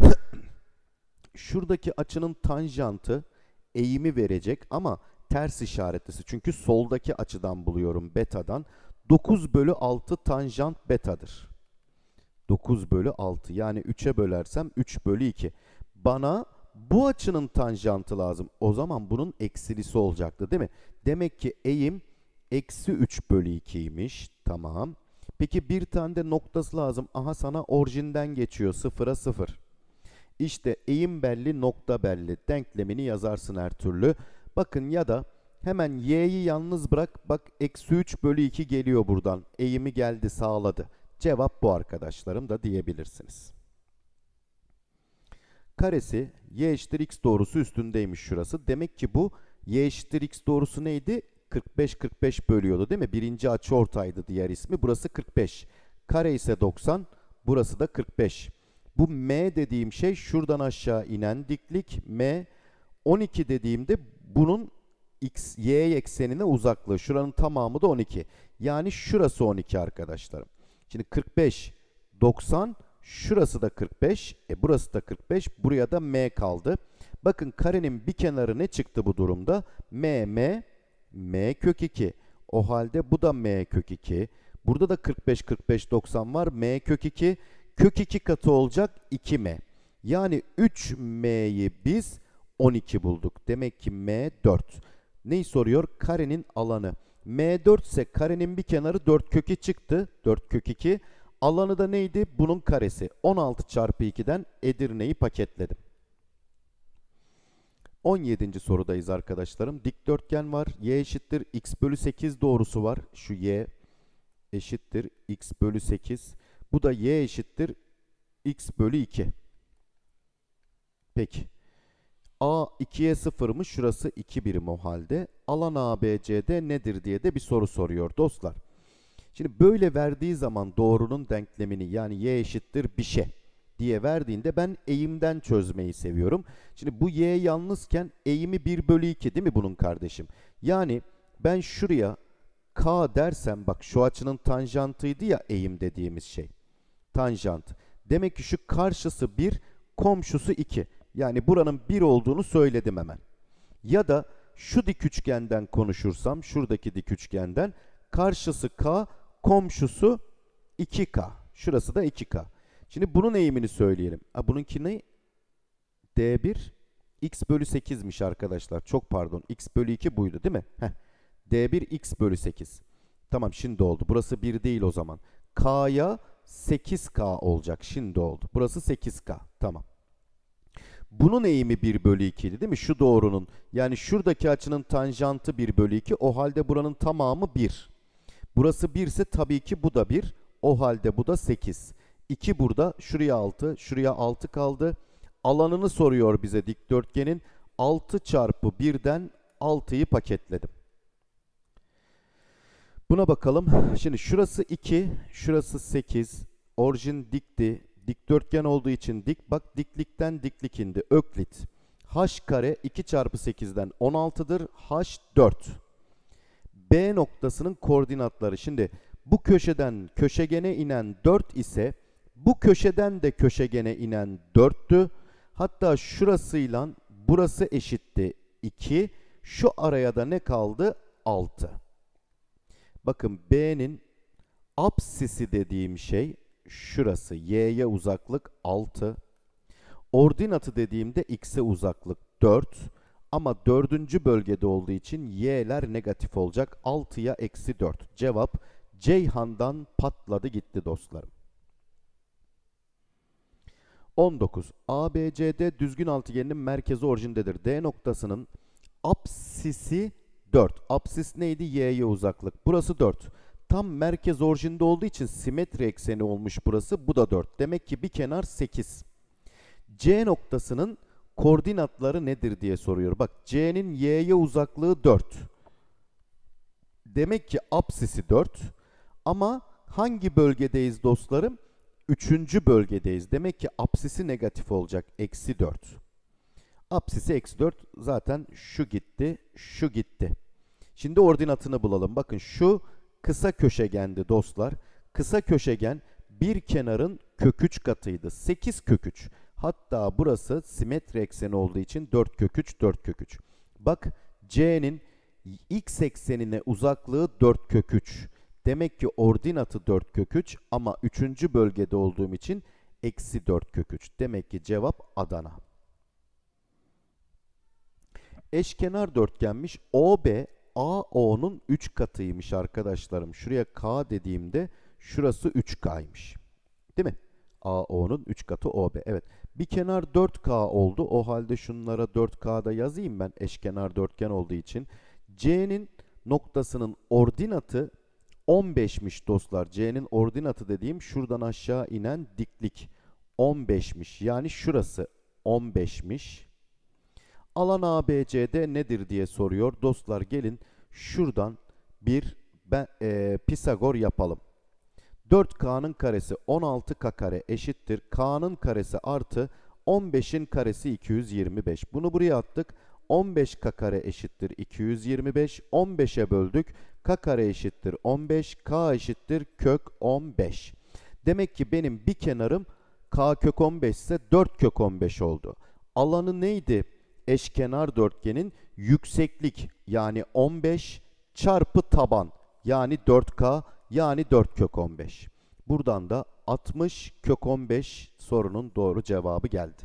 Şuradaki açının tanjantı eğimi verecek ama ters işaretlisi. Çünkü soldaki açıdan buluyorum, betadan. dokuz bölü altı tanjant betadır. dokuz bölü altı, yani üçe bölersem üç bölü iki. Bana bu açının tanjantı lazım. O zaman bunun eksilisi olacaktı, değil mi? Demek ki eğim eksi üç bölü ikiymiş. Tamam. Peki bir tane de noktası lazım. Aha sana orijinden geçiyor. Sıfıra sıfır. İşte eğim belli, nokta belli. Denklemini yazarsın her türlü. Bakın ya da hemen y'yi yalnız bırak. Bak eksi üç bölü iki geliyor buradan. Eğimi geldi, sağladı. Cevap bu arkadaşlarım da diyebilirsiniz. Karesi y eşittir x doğrusu üstündeymiş şurası. Demek ki bu y eşittir x doğrusu neydi? kırk beş kırk beş bölüyordu, değil mi? Birinci açıortaydı diğer ismi. Burası kırk beş. Kare ise doksan. Burası da kırk beş. Bu m dediğim şey şuradan aşağı inen diklik. M. on iki dediğimde bunun x, y eksenine uzaklığı. Şuranın tamamı da on iki. Yani şurası on iki arkadaşlarım. Şimdi kırk beş, doksan. Şurası da kırk beş. E burası da kırk beş. Buraya da m kaldı. Bakın karenin bir kenarı ne çıktı bu durumda? M, m, m kök iki. O halde bu da m kök iki. Burada da kırk beş, kırk beş, doksan var. M kök iki. Kök iki katı olacak iki m. Yani üç m'yi biz on iki bulduk. Demek ki m dört. Neyi soruyor? Karenin alanı. m dört ise karenin bir kenarı dört kök iki çıktı. dört kök iki. Alanı da neydi? Bunun karesi. on altı çarpı iki'den Edirne'yi paketledim. on yedinci sorudayız arkadaşlarım. Dikdörtgen var. Y eşittir x bölü sekiz doğrusu var. Şu y eşittir x bölü sekiz. Bu da y eşittir x bölü iki. Peki. A ikiye sıfırmış. Şurası iki birim o halde. Alan A B C'de nedir diye de bir soru soruyor dostlar. Şimdi böyle verdiği zaman doğrunun denklemini, yani y eşittir bir şey diye verdiğinde ben eğimden çözmeyi seviyorum. Şimdi bu y yalnızken eğimi bir bölü iki, değil mi bunun kardeşim? Yani ben şuraya k dersem, bak şu açının tanjantıydı ya eğim dediğimiz şey. Tanjant. Demek ki şu karşısı bir, komşusu iki. Yani buranın bir olduğunu söyledim hemen. Ya da şu dik üçgenden konuşursam, şuradaki dik üçgenden karşısı k, komşusu iki k. Şurası da iki K. Şimdi bunun eğimini söyleyelim. Ha, bununki ne? D bir x bölü sekizmiş arkadaşlar. Çok pardon. X bölü iki buydu değil mi? Heh. D bir x bölü sekiz. Tamam, şimdi oldu. Burası bir değil o zaman. K'ya sekiz K olacak. Şimdi oldu. Burası sekiz K. Tamam. Bunun eğimi bir bölü iki idi değil mi? Şu doğrunun. Yani şuradaki açının tanjantı bir bölü iki. O halde buranın tamamı bir. Burası bir ise tabii ki bu da bir. O halde bu da sekiz. iki burada. Şuraya altı. Şuraya altı kaldı. Alanını soruyor bize dikdörtgenin. altı çarpı birden altıyı paketledim. Buna bakalım. Şimdi şurası iki. Şurası sekiz. Orijin dikti. Dikdörtgen olduğu için dik. Bak, diklikten diklik indi. Öklit. H kare iki çarpı sekizden on altı'dır. H dört. B noktasının koordinatları. Şimdi bu köşeden köşegene inen dört ise bu köşeden de köşegene inen dört'tü. Hatta şurasıyla burası eşitti iki. Şu araya da ne kaldı? altı. Bakın B'nin apsisi dediğim şey şurası. Y'ye uzaklık altı. Ordinatı dediğimde X'e uzaklık dört. Ama dördüncü bölgede olduğu için Y'ler negatif olacak. altı'ya eksi dört. Cevap Ceyhan'dan patladı gitti dostlarım. on dokuz. A B C D düzgün altıgeninin merkezi orijindedir. D noktasının apsisi dört. Apsis neydi? Y'ye uzaklık. Burası dört. Tam merkez orijinde olduğu için simetri ekseni olmuş burası. Bu da dört. Demek ki bir kenar sekiz. C noktasının koordinatları nedir diye soruyor. Bak, C'nin Y'ye uzaklığı dört. Demek ki apsisi dört. Ama hangi bölgedeyiz dostlarım? Üçüncü bölgedeyiz. Demek ki apsisi negatif olacak. Eksi dört. Apsisi eksi dört. Zaten şu gitti, şu gitti. Şimdi ordinatını bulalım. Bakın şu kısa köşegendi dostlar. Kısa köşegen bir kenarın kök üç katıydı. sekiz kök üç. Hatta burası simetri ekseni olduğu için dört kök üç, dört kök üç. Bak, C'nin x eksenine uzaklığı dört kök üç. Demek ki ordinatı dört kök üç ama üçüncü bölgede olduğum için eksi dört kök üç. Demek ki cevap Adana. Eşkenar dörtgenmiş. O B A O'nun üç katıymış arkadaşlarım. Şuraya K dediğimde şurası üç K'ymış. Değil mi? A O'nun üç katı O B. Evet. Bir kenar dört K oldu. O halde şunlara dört K'da yazayım ben, eşkenar dörtgen olduğu için. C'nin noktasının ordinatı on beş'miş dostlar. C'nin ordinatı dediğim şuradan aşağı inen diklik on beş'miş. Yani şurası on beş'miş. Alan A B C D nedir diye soruyor. Dostlar gelin şuradan bir ben, e, Pisagor yapalım. dört K'nın karesi on altı K kare eşittir. K'nın karesi artı on beş'in karesi iki yüz yirmi beş. Bunu buraya attık. on beş K kare eşittir iki yüz yirmi beş. on beş'e böldük. K kare eşittir on beş. K eşittir kök on beş. Demek ki benim bir kenarım K kök on beş ise dört kök on beş oldu. Alanı neydi? Eşkenar dörtgenin yükseklik yani on beş çarpı taban yani dört K yani dört kök on beş. Buradan da altmış kök on beş sorunun doğru cevabı geldi.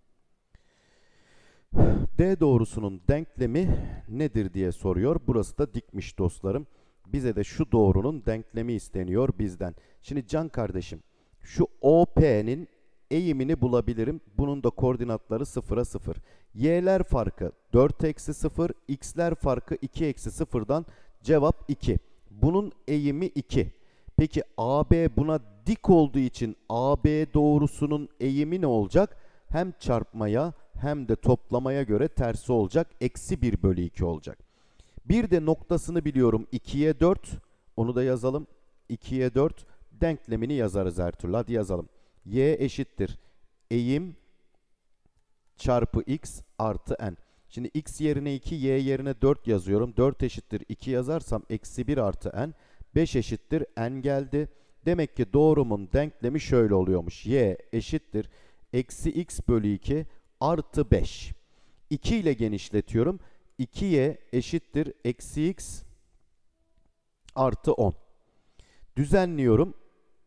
D doğrusunun denklemi nedir diye soruyor. Burası da dikmiş dostlarım. Bize de şu doğrunun denklemi isteniyor bizden. Şimdi Can kardeşim, şu O P'nin eğimini bulabilirim. Bunun da koordinatları sıfıra sıfır. Y'ler farkı dört eksi sıfır, x'ler farkı iki eksi sıfır'dan cevap iki. Bunun eğimi iki. Peki A B buna dik olduğu için A B doğrusunun eğimi ne olacak? Hem çarpmaya hem de toplamaya göre tersi olacak. Eksi bir bölü iki olacak. Bir de noktasını biliyorum. ikiye dört. Onu da yazalım. ikiye dört. Denklemini yazarız her türlü. Hadi yazalım. Y eşittir eğim çarpı x artı n. Şimdi x yerine iki, y yerine dört yazıyorum. dört eşittir iki yazarsam eksi bir artı n. beş eşittir n geldi. Demek ki doğrumun denklemi şöyle oluyormuş. Y eşittir eksi x bölü iki artı beş. iki ile genişletiyorum. iki y eşittir eksi x artı on. Düzenliyorum.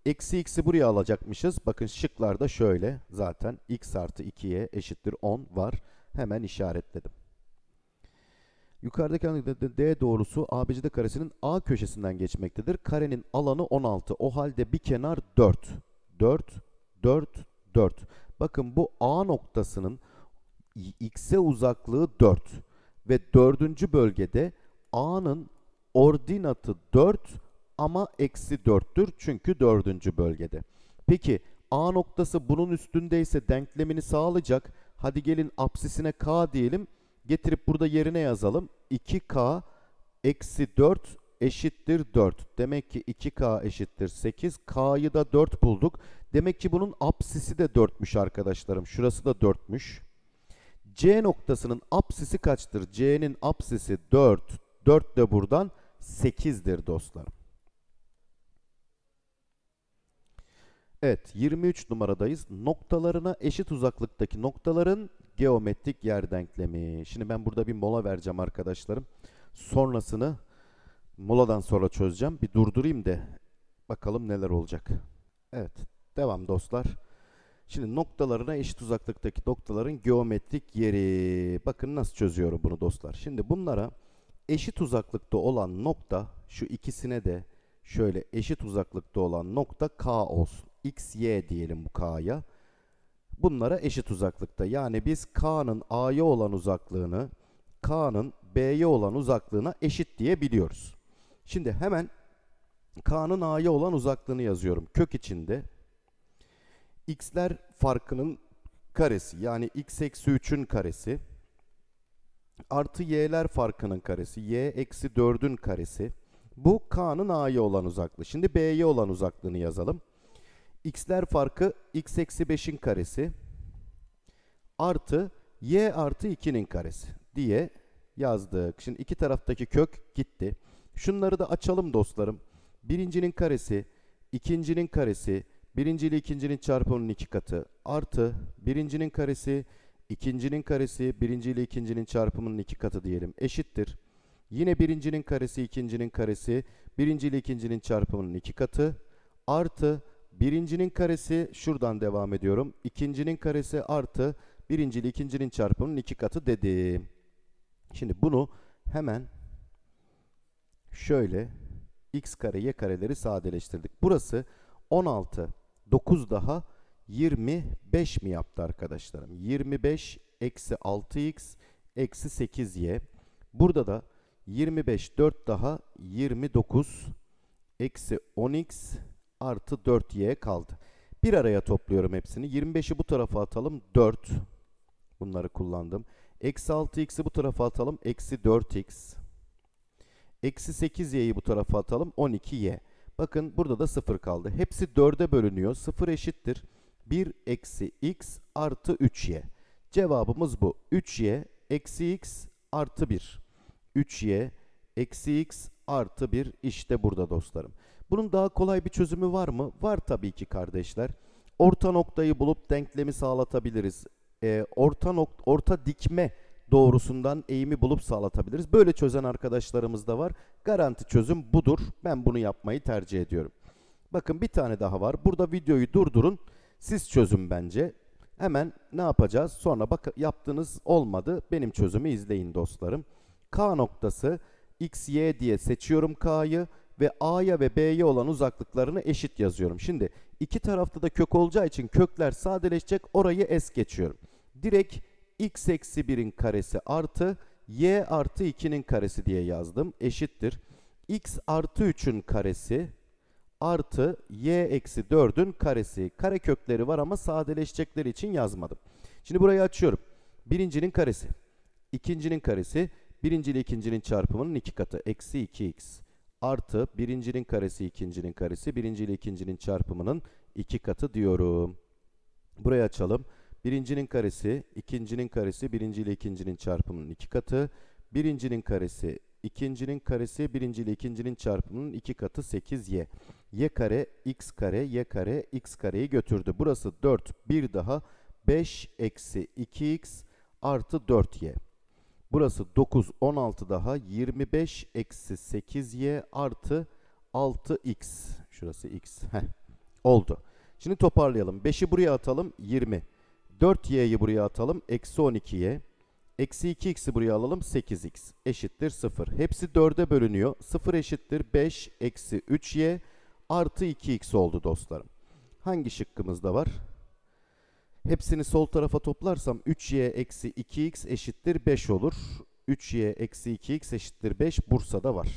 Eksi x'i buraya alacakmışız. Bakın şıklarda şöyle zaten x artı ikiye eşittir on var. Hemen işaretledim. Yukarıdaki anlamda D doğrusu A B C D karesinin A köşesinden geçmektedir. Karenin alanı on altı. O halde bir kenar dört. dört, dört, dört. Bakın bu A noktasının x'e uzaklığı dört. Ve dördüncü bölgede A'nın ordinatı dört ama eksi dörttür. Çünkü dördüncü bölgede. Peki A noktası bunun üstündeyse denklemini sağlayacak. Hadi gelin apsisine K diyelim. Getirip burada yerine yazalım. iki K eksi dört eşittir dört. Demek ki iki K eşittir sekiz. K'yı da dört bulduk. Demek ki bunun apsisi de dörtmüş arkadaşlarım. Şurası da dörtmüş. C noktasının apsisi kaçtır? C'nin apsisi dört. dört de buradan sekizdir dostlarım. Evet, yirmi üç numaradayız. Noktalarına eşit uzaklıktaki noktaların geometrik yer denklemi. Şimdi ben burada bir mola vereceğim arkadaşlarım. Sonrasını moladan sonra çözeceğim. Bir durdurayım da bakalım neler olacak. Evet, devam dostlar. Şimdi noktalarına eşit uzaklıktaki noktaların geometrik yeri. Bakın nasıl çözüyorum bunu dostlar. Şimdi bunlara eşit uzaklıkta olan nokta, şu ikisine de şöyle eşit uzaklıkta olan nokta K olsun. X, Y diyelim bu K'ya. Bunlara eşit uzaklıkta. Yani biz K'nın A'ya olan uzaklığını K'nın B'ye olan uzaklığına eşit diye biliyoruz. Şimdi hemen K'nın A'ya olan uzaklığını yazıyorum. Kök içinde x'ler farkının karesi, yani x eksi üçün karesi artı y'ler farkının karesi, y eksi dördün karesi. Bu K'nın A'ya olan uzaklığı. Şimdi B'ye olan uzaklığını yazalım. X'ler farkı x eksi beşin karesi artı y artı ikinin karesi diye yazdık. Şimdi iki taraftaki kök gitti. Şunları da açalım dostlarım. Birincinin karesi, ikincinin karesi, birinci ile ikincinin çarpımının iki katı artı birincinin karesi, ikincinin karesi, birinci ile ikincinin çarpımının iki katı diyelim eşittir. Yine birincinin karesi, ikincinin karesi, birinci ile ikincinin çarpımının iki katı artı birincinin karesi, şuradan devam ediyorum. İkincinin karesi artı birinci ile ikincinin çarpımının iki katı dedim. Şimdi bunu hemen şöyle x kare y kareleri sadeleştirdik. Burası on altı, dokuz daha yirmi beş mi yaptı arkadaşlarım? yirmi beş eksi altı x eksi sekiz y. Burada da yirmi beş, dört daha yirmi dokuz eksi on x artı dört y kaldı. Bir araya topluyorum hepsini. yirmi beşi bu tarafa atalım. dört. Bunları kullandım. Eksi altı x'i bu tarafa atalım. Eksi dört x. Eksi sekiz y'yi bu tarafa atalım. on iki y. Bakın burada da sıfır kaldı. Hepsi dörde bölünüyor. sıfır eşittir bir eksi x artı üç y. Cevabımız bu. üç y eksi x artı bir. üç y eksi x artı bir işte burada dostlarım. Bunun daha kolay bir çözümü var mı? Var tabii ki kardeşler. Orta noktayı bulup denklemi sağlatabiliriz. Ee, orta, nok orta dikme doğrusundan eğimi bulup sağlatabiliriz. Böyle çözen arkadaşlarımız da var. Garanti çözüm budur. Ben bunu yapmayı tercih ediyorum. Bakın bir tane daha var. Burada videoyu durdurun. Siz çözün bence. Hemen ne yapacağız? Sonra bak yaptığınız olmadı. Benim çözümü izleyin dostlarım. K noktası x, y diye seçiyorum K'yı ve A'ya ve B'ye olan uzaklıklarını eşit yazıyorum. Şimdi iki tarafta da kök olacağı için kökler sadeleşecek. Orayı es geçiyorum. Direkt x eksi birin karesi artı y artı ikinin karesi diye yazdım. Eşittir. X artı üçün karesi artı y eksi dördün karesi. Kare kökleri var ama sadeleşecekleri için yazmadım. Şimdi burayı açıyorum. Birincinin karesi, ikincinin karesi, birinci ile ikincinin çarpımının iki katı. Eksi iki x artı birincinin karesi, ikincinin karesi, birinci ile ikincinin çarpımının iki katı diyorum. Burayı açalım. Birincinin karesi, ikincinin karesi, birinci ile ikincinin çarpımının iki katı. Birincinin karesi, ikincinin karesi, birinci ile ikincinin çarpımının iki katı sekiz y. Y kare, x kare, y kare, x kareyi götürdü. Burası dört, bir daha beş eksi iki x artı dört y. Burası dokuz, on altı daha yirmi beş eksi sekiz y artı altı x. Şurası x. Heh. Oldu. Şimdi toparlayalım. beşi buraya atalım. yirmi. dört y'yi buraya atalım. Eksi on iki y. Eksi iki x'i buraya alalım. sekiz x eşittir sıfır. Hepsi dörde bölünüyor. sıfır eşittir beş eksi üç y artı iki x oldu dostlarım. Hangi şıkkımızda var? Hepsini sol tarafa toplarsam üç y eksi iki x eşittir beş olur. üç y eksi iki x eşittir beş Bursa'da var.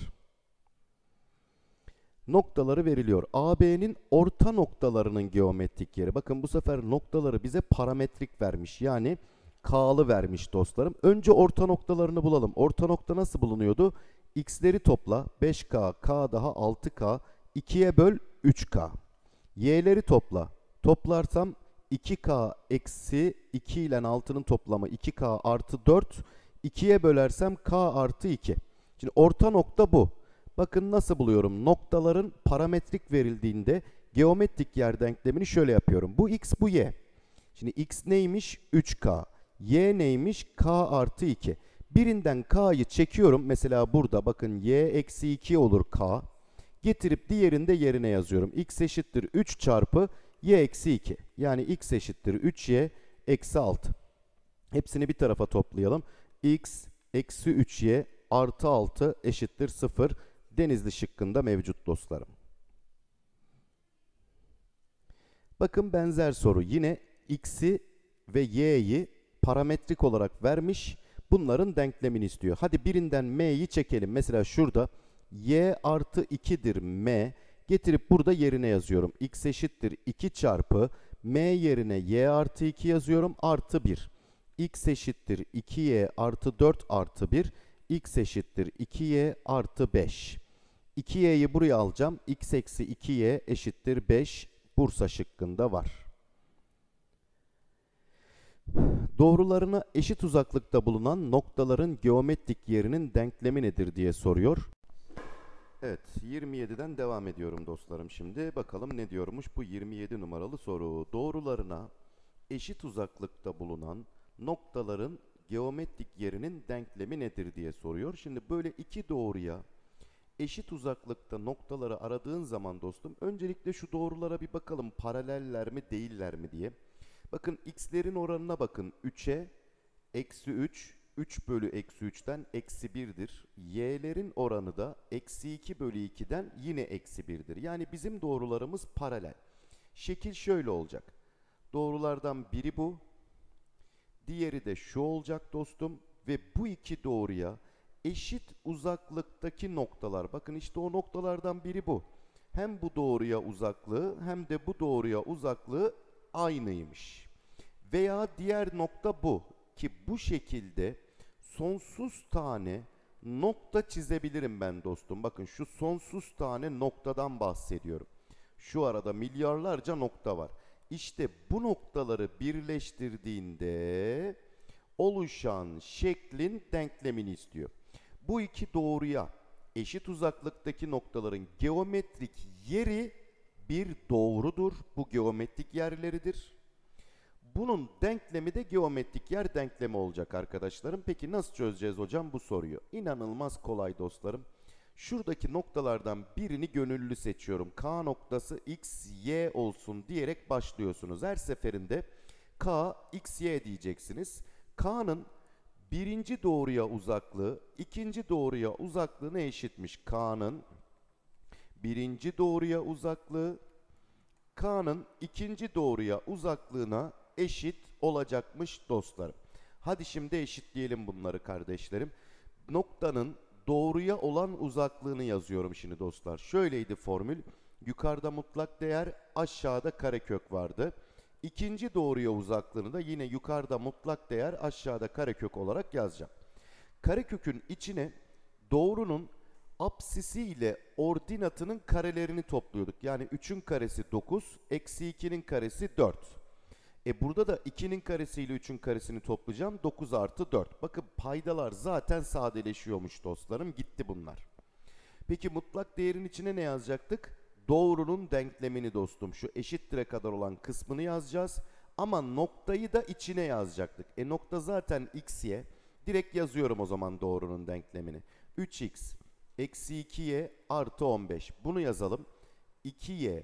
Noktaları veriliyor. A B'nin orta noktalarının geometrik yeri. Bakın bu sefer noktaları bize parametrik vermiş. Yani K'lı vermiş dostlarım. Önce orta noktalarını bulalım. Orta nokta nasıl bulunuyordu? X'leri topla. beş k, k daha altı k. ikiye böl üç k. Y'leri topla. Toplarsam iki k eksi iki ile altının toplamı iki k artı dört. ikiye bölersem k artı iki. Şimdi orta nokta bu. Bakın nasıl buluyorum? Noktaların parametrik verildiğinde geometrik yer denklemini şöyle yapıyorum. Bu x, bu y. Şimdi x neymiş? üç k. Y neymiş? K artı iki. Birinden k'yı çekiyorum. Mesela burada bakın y eksi iki olur k. Getirip diğerinde yerine yazıyorum. X eşittir üç çarpı y eksi iki. Yani x eşittir üç y eksi altı. Hepsini bir tarafa toplayalım. X eksi üç y artı altı eşittir sıfır. Denizli şıkkında mevcut dostlarım. Bakın benzer soru. Yine x'i ve y'yi parametrik olarak vermiş. Bunların denklemini istiyor. Hadi birinden m'yi çekelim. Mesela şurada y artı ikidir m. Getirip burada yerine yazıyorum. X eşittir iki çarpı m yerine y artı iki yazıyorum. Artı bir. X eşittir iki y artı dört artı bir. X eşittir iki y artı beş. iki y'yi buraya alacağım. X eksi iki y eşittir beş. Bursa şıkkında var. Doğrularına eşit uzaklıkta bulunan noktaların geometrik yerinin denklemi nedir diye soruyor. Evet, yirmi yediden devam ediyorum dostlarım şimdi. Bakalım ne diyormuş bu yirmi yedi numaralı soru. Doğrularına eşit uzaklıkta bulunan noktaların geometrik yerinin denklemi nedir diye soruyor. Şimdi böyle iki doğruya eşit uzaklıkta noktaları aradığın zaman dostum, öncelikle şu doğrulara bir bakalım, paraleller mi değiller mi diye. Bakın x'lerin oranına bakın. üçe eksi üç, üç bölü eksi üçten eksi birdir. Y'lerin oranı da eksi iki bölü ikiden yine eksi birdir. Yani bizim doğrularımız paralel. Şekil şöyle olacak. Doğrulardan biri bu. Diğeri de şu olacak dostum. Ve bu iki doğruya eşit uzaklıktaki noktalar. Bakın işte o noktalardan biri bu. Hem bu doğruya uzaklığı hem de bu doğruya uzaklığı aynıymış. Veya diğer nokta bu. Ki bu şekilde sonsuz tane nokta çizebilirim ben dostum. Bakın şu sonsuz tane noktadan bahsediyorum. Şu arada milyarlarca nokta var. İşte bu noktaları birleştirdiğinde oluşan şeklin denklemini istiyor. Bu iki doğruya eşit uzaklıktaki noktaların geometrik yeri bir doğrudur. Bu geometrik yerleridir. Bunun denklemi de geometrik yer denklemi olacak arkadaşlarım. Peki nasıl çözeceğiz hocam bu soruyu? İnanılmaz kolay dostlarım. Şuradaki noktalardan birini gönüllü seçiyorum. K noktası x, y olsun diyerek başlıyorsunuz. Her seferinde K, x, y diyeceksiniz. K'nın birinci doğruya uzaklığı, ikinci doğruya uzaklığına eşitmiş. K'nın birinci doğruya uzaklığı, K'nın ikinci doğruya uzaklığına eşit olacakmış dostlarım. Hadi şimdi eşitleyelim bunları kardeşlerim. Noktanın doğruya olan uzaklığını yazıyorum şimdi dostlar. Şöyleydi formül. Yukarıda mutlak değer, aşağıda karekök vardı. İkinci doğruya uzaklığını da yine yukarıda mutlak değer, aşağıda karekök olarak yazacağım. Karekökün içine doğrunun apsisi ile ordinatının karelerini topluyorduk. Yani üçün karesi dokuz, eksi ikinin karesi dört. E burada da ikinin karesi ile üçün karesini toplayacağım. dokuz artı dört. Bakın paydalar zaten sadeleşiyormuş dostlarım. Gitti bunlar. Peki mutlak değerin içine ne yazacaktık? Doğrunun denklemini dostum. Şu eşittire kadar olan kısmını yazacağız. Ama noktayı da içine yazacaktık. E nokta zaten x, y. Direkt yazıyorum o zaman doğrunun denklemini. üç x eksi iki y artı on beş. Bunu yazalım. iki y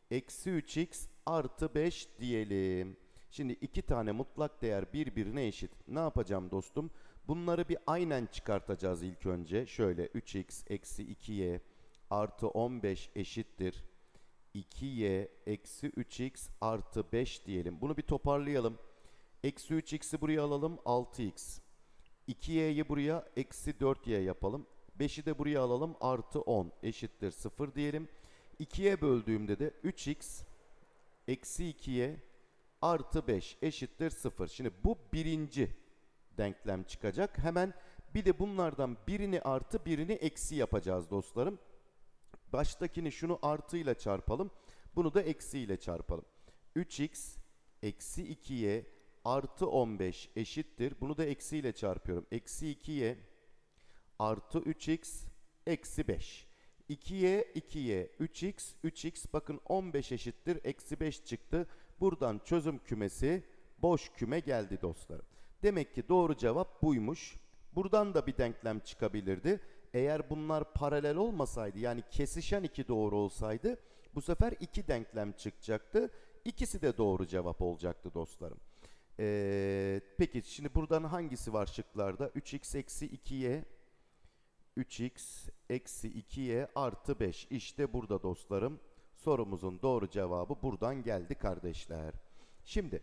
eksi üç x artı beş diyelim. Şimdi iki tane mutlak değer birbirine eşit. Ne yapacağım dostum? Bunları bir aynen çıkartacağız ilk önce. Şöyle üç x eksi iki y artı on beş eşittir iki y eksi üç x artı beş diyelim. Bunu bir toparlayalım. Eksi üç x'i buraya alalım, altı x. iki y'yi buraya eksi dört y yapalım. beşi de buraya alalım, artı on eşittir sıfır diyelim. ikiye böldüğümde de üç x eksi iki y artı beş eşittir sıfır. Şimdi bu birinci denklem çıkacak. Hemen bir de bunlardan birini artı birini eksi yapacağız dostlarım. Baştakini şunu artıyla çarpalım. Bunu da eksiyle çarpalım. üç x eksi iki y artı on beş eşittir. Bunu da eksiyle çarpıyorum. Eksi iki y artı üç x eksi beş. iki y iki y üç x üç x bakın on beş eşittir. Eksi beş çıktı. Buradan çözüm kümesi boş küme geldi dostlarım. Demek ki doğru cevap buymuş. Buradan da bir denklem çıkabilirdi. Eğer bunlar paralel olmasaydı, yani kesişen iki doğru olsaydı, bu sefer iki denklem çıkacaktı. İkisi de doğru cevap olacaktı dostlarım. Ee, peki şimdi buradan hangisi var şıklarda? üç x eksi iki y, üç x eksi iki y artı beş. İşte burada dostlarım. Sorumuzun doğru cevabı buradan geldi kardeşler. Şimdi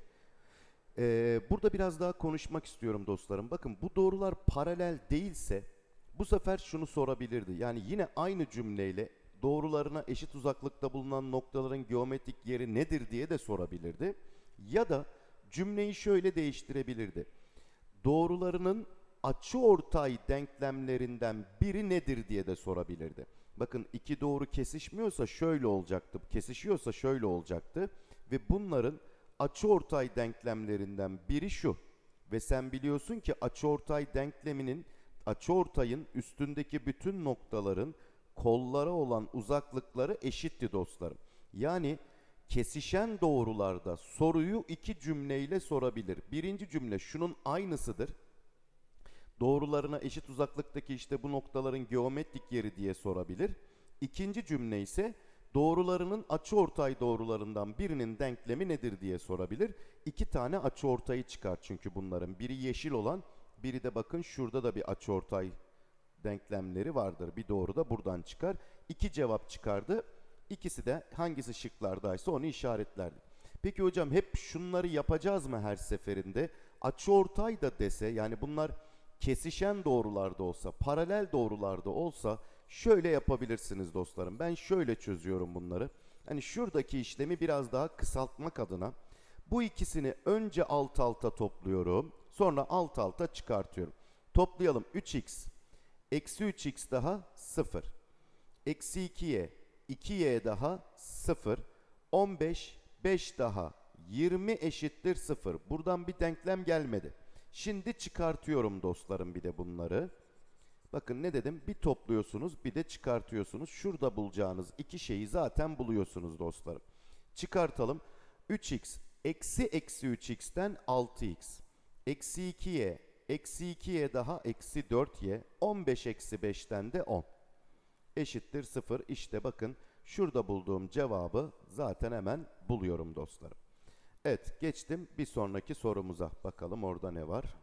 e, burada biraz daha konuşmak istiyorum dostlarım. Bakın, bu doğrular paralel değilse bu sefer şunu sorabilirdi. Yani yine aynı cümleyle doğrularına eşit uzaklıkta bulunan noktaların geometrik yeri nedir diye de sorabilirdi. Ya da cümleyi şöyle değiştirebilirdi. Doğrularının açıortay denklemlerinden biri nedir diye de sorabilirdi. Bakın, iki doğru kesişmiyorsa şöyle olacaktı. Kesişiyorsa şöyle olacaktı. Ve bunların açıortay denklemlerinden biri şu. Ve sen biliyorsun ki açıortay denkleminin, açıortayın üstündeki bütün noktaların kollara olan uzaklıkları eşitti dostlarım. Yani kesişen doğrularda soruyu iki cümleyle sorabilir. Birinci cümle şunun aynısıdır. Doğrularına eşit uzaklıktaki işte bu noktaların geometrik yeri diye sorabilir. İkinci cümle ise doğrularının açıortay doğrularından birinin denklemi nedir diye sorabilir. İki tane açıortayı çıkar çünkü bunların. Biri yeşil olan, biri de bakın şurada da bir açıortay denklemleri vardır. Bir doğru da buradan çıkar. İki cevap çıkardı. İkisi de hangisi şıklardaysa onu işaretlerdi. Peki hocam, hep şunları yapacağız mı her seferinde? Açıortay da dese, yani bunlar kesişen doğrularda olsa, paralel doğrularda olsa şöyle yapabilirsiniz dostlarım. Ben şöyle çözüyorum bunları. Hani şuradaki işlemi biraz daha kısaltmak adına bu ikisini önce alt alta topluyorum. Sonra alt alta çıkartıyorum. Toplayalım. üç x eksi üç x daha sıfır. Eksi iki y iki y daha sıfır. on beş beş daha yirmi eşittir sıfır. Buradan bir denklem gelmedi. Şimdi çıkartıyorum dostlarım bir de bunları. Bakın ne dedim? Bir topluyorsunuz, bir de çıkartıyorsunuz. Şurada bulacağınız iki şeyi zaten buluyorsunuz dostlarım. Çıkartalım. üç x eksi eksi üç x'ten altı x. Eksi iki y eksi iki y daha eksi dört y. on beş eksi beşten de on. Eşittir sıfır. İşte bakın şurada bulduğum cevabı zaten hemen buluyorum dostlarım. Evet, geçtim bir sonraki sorumuza. Bakalım orada ne var?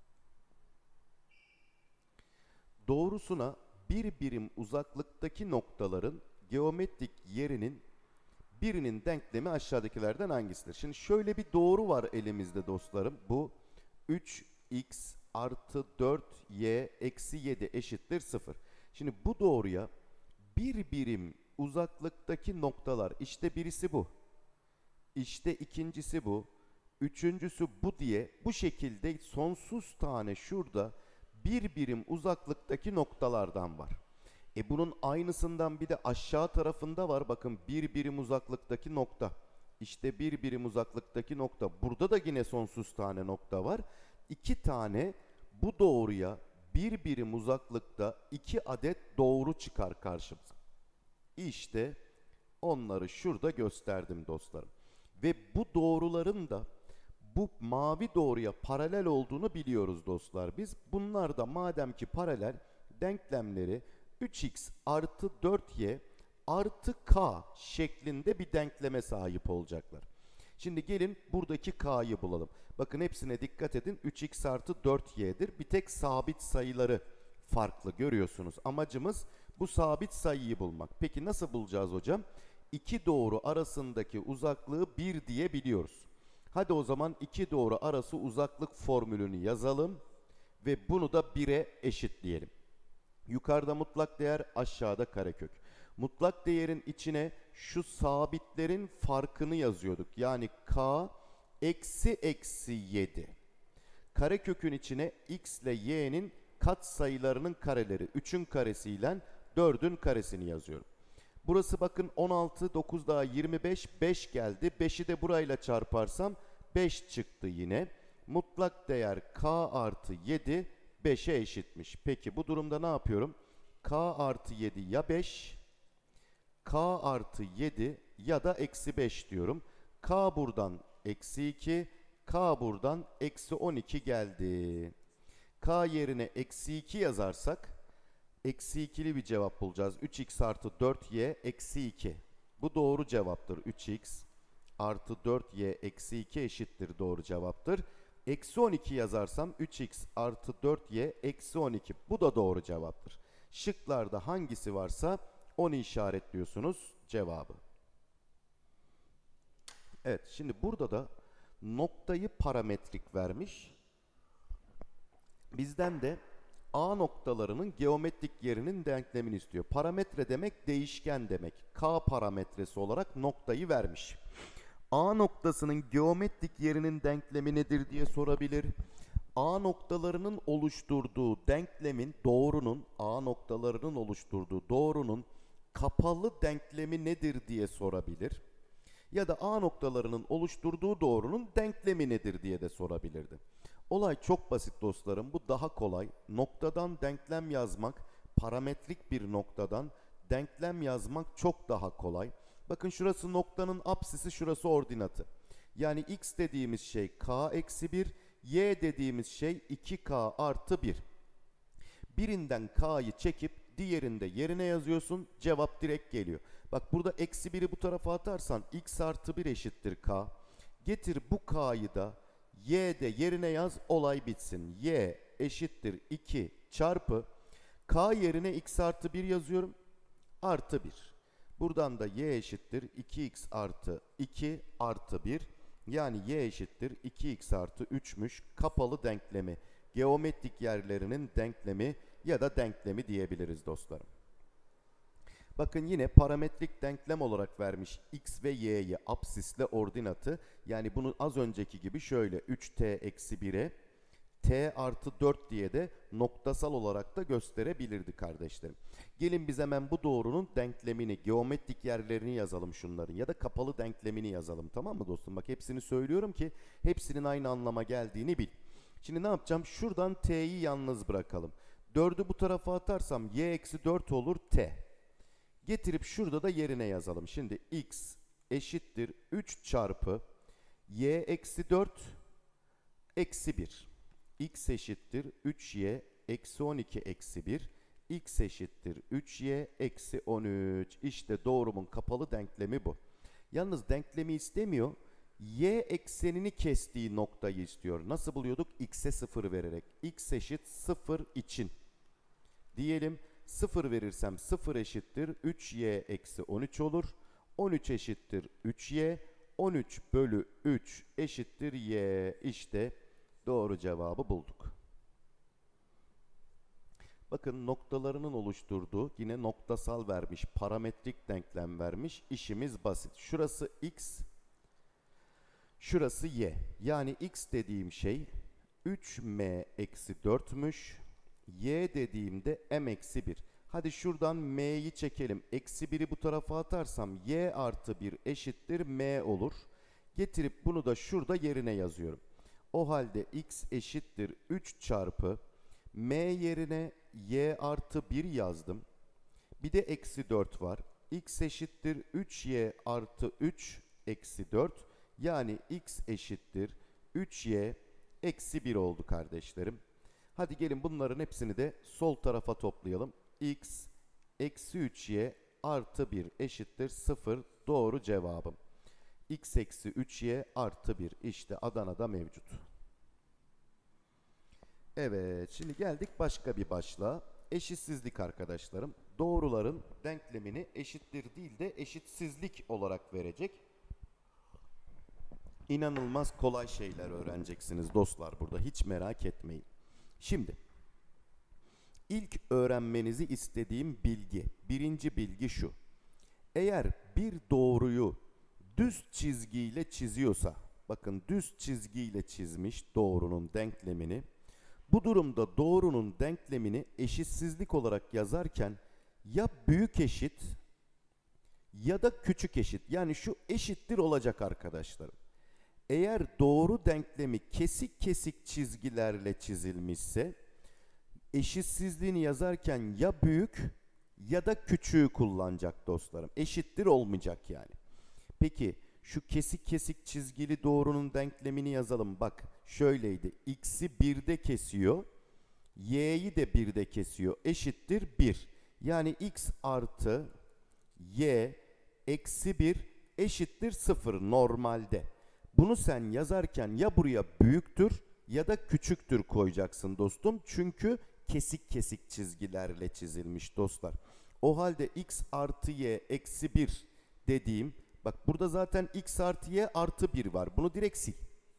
Doğrusuna bir birim uzaklıktaki noktaların geometrik yerinin birinin denklemi aşağıdakilerden hangisidir? Şimdi şöyle bir doğru var elimizde dostlarım. Bu üç x artı dört y eksi yedi eşittir sıfır. Şimdi bu doğruya bir birim uzaklıktaki noktalar, işte birisi bu. İşte ikincisi bu. Üçüncüsü bu diye bu şekilde sonsuz tane şurada bir birim uzaklıktaki noktalardan var. E bunun aynısından bir de aşağı tarafında var. Bakın, bir birim uzaklıktaki nokta. İşte bir birim uzaklıktaki nokta. Burada da yine sonsuz tane nokta var. İki tane bu doğruya bir birim uzaklıkta iki adet doğru çıkar karşımıza. İşte onları şurada gösterdim dostlarım. Ve bu doğruların da bu mavi doğruya paralel olduğunu biliyoruz dostlar biz. Bunlar da madem ki paralel, denklemleri üç x artı dört y artı k şeklinde bir denkleme sahip olacaklar. Şimdi gelin buradaki k'yı bulalım. Bakın hepsine dikkat edin. üç x artı dört y'dir. Bir tek sabit sayıları farklı görüyorsunuz. Amacımız bu sabit sayıyı bulmak. Peki nasıl bulacağız hocam? İki doğru arasındaki uzaklığı bir diye biliyoruz. Hadi o zaman iki doğru arası uzaklık formülünü yazalım ve bunu da bire eşitleyelim. Yukarıda mutlak değer, aşağıda karekök. Mutlak değerin içine şu sabitlerin farkını yazıyorduk. Yani k eksi eksi yedi. Karekökün içine x ile y'nin katsayılarının kareleri. üçün karesiyle dördün karesini yazıyorum. Burası bakın on altı, dokuz daha yirmi beş, beş geldi. beşi de burayla çarparsam beş çıktı yine. Mutlak değer k artı yedi beşe eşitmiş. Peki bu durumda ne yapıyorum? K artı yedi ya beş, k artı yedi ya da eksi beş diyorum. K buradan eksi iki, k buradan eksi on iki geldi. K yerine eksi iki yazarsak eksi ikili bir cevap bulacağız. üç x artı dört y eksi iki. Bu doğru cevaptır. üç x artı dört y eksi iki eşittir doğru cevaptır. Eksi on iki yazarsam üç x artı dört y eksi on iki. Bu da doğru cevaptır. Şıklarda hangisi varsa onu işaretliyorsunuz cevabı. Evet, şimdi burada da noktayı parametrik vermiş. Bizden de A noktalarının geometrik yerinin denklemini istiyor. Parametre demek değişken demek. K parametresi olarak noktayı vermiş. A noktasının geometrik yerinin denklemi nedir diye sorabilir. A noktalarının oluşturduğu denklemin, doğrunun, A noktalarının oluşturduğu doğrunun kapalı denklemi nedir diye sorabilir. Ya da A noktalarının oluşturduğu doğrunun denklemi nedir diye de sorabilirdi. Olay çok basit dostlarım. Bu daha kolay. Noktadan denklem yazmak, parametrik bir noktadan denklem yazmak çok daha kolay. Bakın şurası noktanın apsisi, şurası ordinatı. Yani x dediğimiz şey k eksi bir, y dediğimiz şey iki k artı bir. Birinden k'yı çekip diğerinde yerine yazıyorsun, cevap direkt geliyor. Bak burada eksi biri bu tarafa atarsan x artı bir eşittir k. Getir bu k'yı da y'de yerine yaz, olay bitsin. Y eşittir iki çarpı k yerine x artı bir yazıyorum, artı bir. Buradan da y eşittir iki x artı iki artı bir. Yani y eşittir iki x artı üç'müş. Kapalı denklemi, geometrik yerlerinin denklemi ya da denklemi diyebiliriz dostlarım. Bakın yine parametrik denklem olarak vermiş x ve y'yi, apsisle ordinatı. Yani bunu az önceki gibi şöyle üç t eksi bir'e t artı dört diye de noktasal olarak da gösterebilirdi kardeşlerim. Gelin biz hemen bu doğrunun denklemini, geometrik yerlerini yazalım şunların ya da kapalı denklemini yazalım, tamam mı dostum? Bak hepsini söylüyorum ki hepsinin aynı anlama geldiğini bil. Şimdi ne yapacağım? Şuradan t'yi yalnız bırakalım. dörd'ü bu tarafa atarsam y eksi dört olur t. Getirip şurada da yerine yazalım. Şimdi x eşittir üç çarpı y eksi dört eksi bir. X eşittir üç y eksi on iki eksi bir. X eşittir üç y eksi on üç. İşte doğrumun kapalı denklemi bu. Yalnız denklemi istemiyor. Y eksenini kestiği noktayı istiyor. Nasıl buluyorduk? X'e sıfır vererek. X eşit sıfır için. Diyelim sıfır verirsem sıfır eşittir üç y eksi on üç olur. on üç eşittir üç y. on üç bölü üç eşittir y. İşte doğru cevabı bulduk. Bakın noktalarının oluşturduğu, yine noktasal vermiş, parametrik denklem vermiş. İşimiz basit. Şurası x, şurası y. Yani x dediğim şey üç m eksi dört'müş. Y dediğimde m eksi bir. Hadi şuradan m'yi çekelim. Eksi bir'i bu tarafa atarsam y artı bir eşittir m olur. Getirip bunu da şurada yerine yazıyorum. O halde x eşittir üç çarpı m yerine y artı bir yazdım. Bir de eksi dört var. X eşittir üç y artı üç eksi dört. Yani x eşittir üç y eksi bir oldu kardeşlerim. Hadi gelin bunların hepsini de sol tarafa toplayalım. X eksi üç y artı bir eşittir sıfır doğru cevabım. X eksi üç y artı bir işte Adana'da mevcut. Evet, şimdi geldik başka bir başlığa. Eşitsizlik arkadaşlarım. Doğruların denklemini eşittir değil de eşitsizlik olarak verecek. İnanılmaz kolay şeyler öğreneceksiniz dostlar burada. Hiç merak etmeyin. Şimdi ilk öğrenmenizi istediğim bilgi, birinci bilgi şu. Eğer bir doğruyu düz çizgiyle çiziyorsa, bakın düz çizgiyle çizmiş doğrunun denklemini. Bu durumda doğrunun denklemini eşitsizlik olarak yazarken ya büyük eşit ya da küçük eşit, yani şu eşittir olacak arkadaşlarım. Eğer doğru denklemi kesik kesik çizgilerle çizilmişse eşitsizliğini yazarken ya büyük ya da küçüğü kullanacak dostlarım. Eşittir olmayacak yani. Peki şu kesik kesik çizgili doğrunun denklemini yazalım. Bak şöyleydi. X'i birde kesiyor. Y'yi de birde kesiyor. Eşittir bir. Yani x artı y eksi bir eşittir sıfır normalde. Bunu sen yazarken ya buraya büyüktür ya da küçüktür koyacaksın dostum. Çünkü kesik kesik çizgilerle çizilmiş dostlar. O halde x artı y eksi bir dediğim, bak burada zaten x artı y artı bir var. Bunu direkt sil.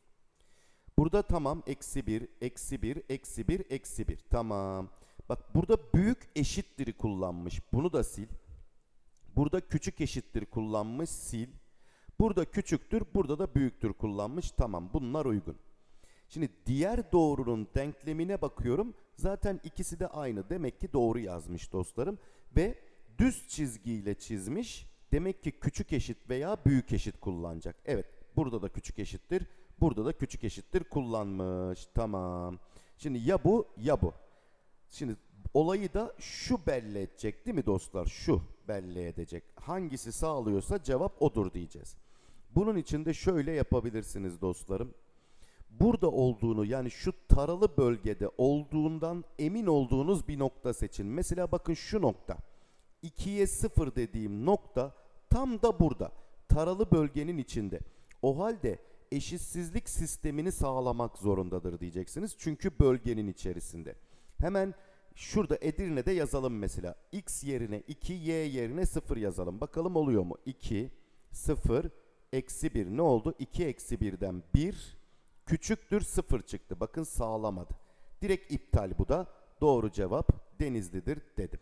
Burada tamam eksi bir, eksi bir, eksi bir, eksi bir. Tamam. Bak burada büyük eşittir'i kullanmış. Bunu da sil. Burada küçük eşittir kullanmış. Sil. Burada küçüktür, burada da büyüktür kullanmış. Tamam, bunlar uygun. Şimdi diğer doğrunun denklemine bakıyorum. Zaten ikisi de aynı. Demek ki doğru yazmış dostlarım. Ve düz çizgiyle çizmiş. Demek ki küçük eşit veya büyük eşit kullanacak. Evet, burada da küçük eşittir, burada da küçük eşittir kullanmış. Tamam. Şimdi ya bu ya bu. Şimdi olayı da şu belli edecek değil mi dostlar? Şu belli edecek. Hangisi sağlıyorsa cevap odur diyeceğiz. Bunun için de şöyle yapabilirsiniz dostlarım. Burada olduğunu, yani şu taralı bölgede olduğundan emin olduğunuz bir nokta seçin. Mesela bakın şu nokta. ikiye sıfır dediğim nokta tam da burada. Taralı bölgenin içinde. O halde eşitsizlik sistemini sağlamak zorundadır diyeceksiniz. Çünkü bölgenin içerisinde. Hemen şurada Edirne'de yazalım mesela. X yerine iki, Y yerine sıfır yazalım. Bakalım oluyor mu? iki, sıfır, eksi bir. Ne oldu? iki eksi birden bir küçüktür sıfır çıktı. Bakın sağlamadı. Direkt iptal bu da. Doğru cevap Denizli'dir dedim.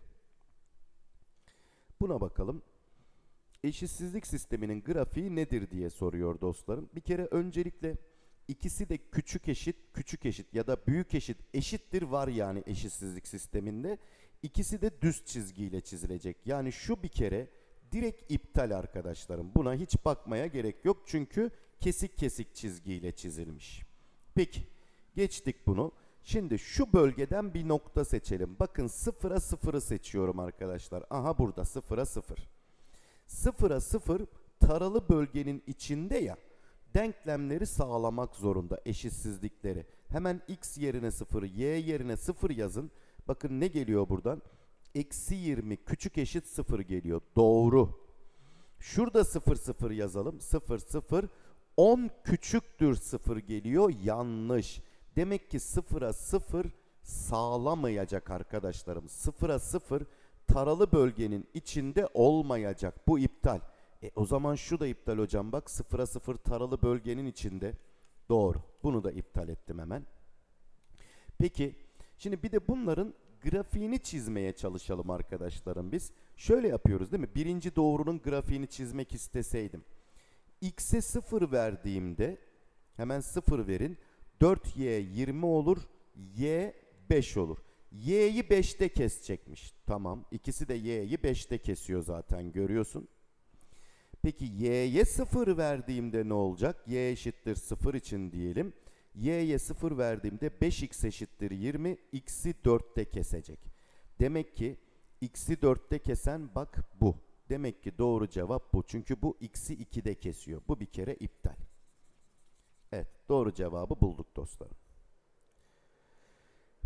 Buna bakalım. Eşitsizlik sisteminin grafiği nedir diye soruyor dostlarım. Bir kere öncelikle ikisi de küçük eşit, küçük eşit ya da büyük eşit, eşittir var yani eşitsizlik sisteminde. İkisi de düz çizgiyle çizilecek. Yani şu bir kere direkt iptal arkadaşlarım. Buna hiç bakmaya gerek yok. Çünkü kesik kesik çizgiyle çizilmiş. Peki geçtik bunu. Şimdi şu bölgeden bir nokta seçelim. Bakın sıfıra sıfırı seçiyorum arkadaşlar. Aha burada sıfıra sıfır. Sıfıra sıfır taralı bölgenin içinde ya, denklemleri sağlamak zorunda, eşitsizlikleri. Hemen x yerine sıfır, y yerine sıfır yazın. Bakın ne geliyor buradan? Eksi yirmi küçük eşit sıfır geliyor. Doğru. Şurada sıfır sıfır yazalım. sıfır sıfır on küçüktür sıfır geliyor. Yanlış. Demek ki sıfıra sıfır sağlamayacak arkadaşlarım. Sıfıra sıfır taralı bölgenin içinde olmayacak. Bu iptal. E, o zaman şu da iptal hocam. Bak sıfıra sıfır taralı bölgenin içinde. Doğru. Bunu da iptal ettim hemen. Peki şimdi bir de bunların grafiğini çizmeye çalışalım arkadaşlarım biz. Şöyle yapıyoruz değil mi? Birinci doğrunun grafiğini çizmek isteseydim. X'e sıfır verdiğimde hemen sıfır verin. dört y yirmi olur. Y beş olur. Y'yi beşte kesecekmiş. Tamam. İkisi de y'yi beşte kesiyor zaten görüyorsun. Peki y'ye sıfır verdiğimde ne olacak? Y eşittir sıfır için diyelim. Y'ye sıfır verdiğimde beş x eşittir yirmi. X'i dörtte kesecek. Demek ki x'i dörtte kesen bak bu. Demek ki doğru cevap bu. Çünkü bu x'i ikide kesiyor. Bu bir kere iptal. Evet, doğru cevabı bulduk dostlarım.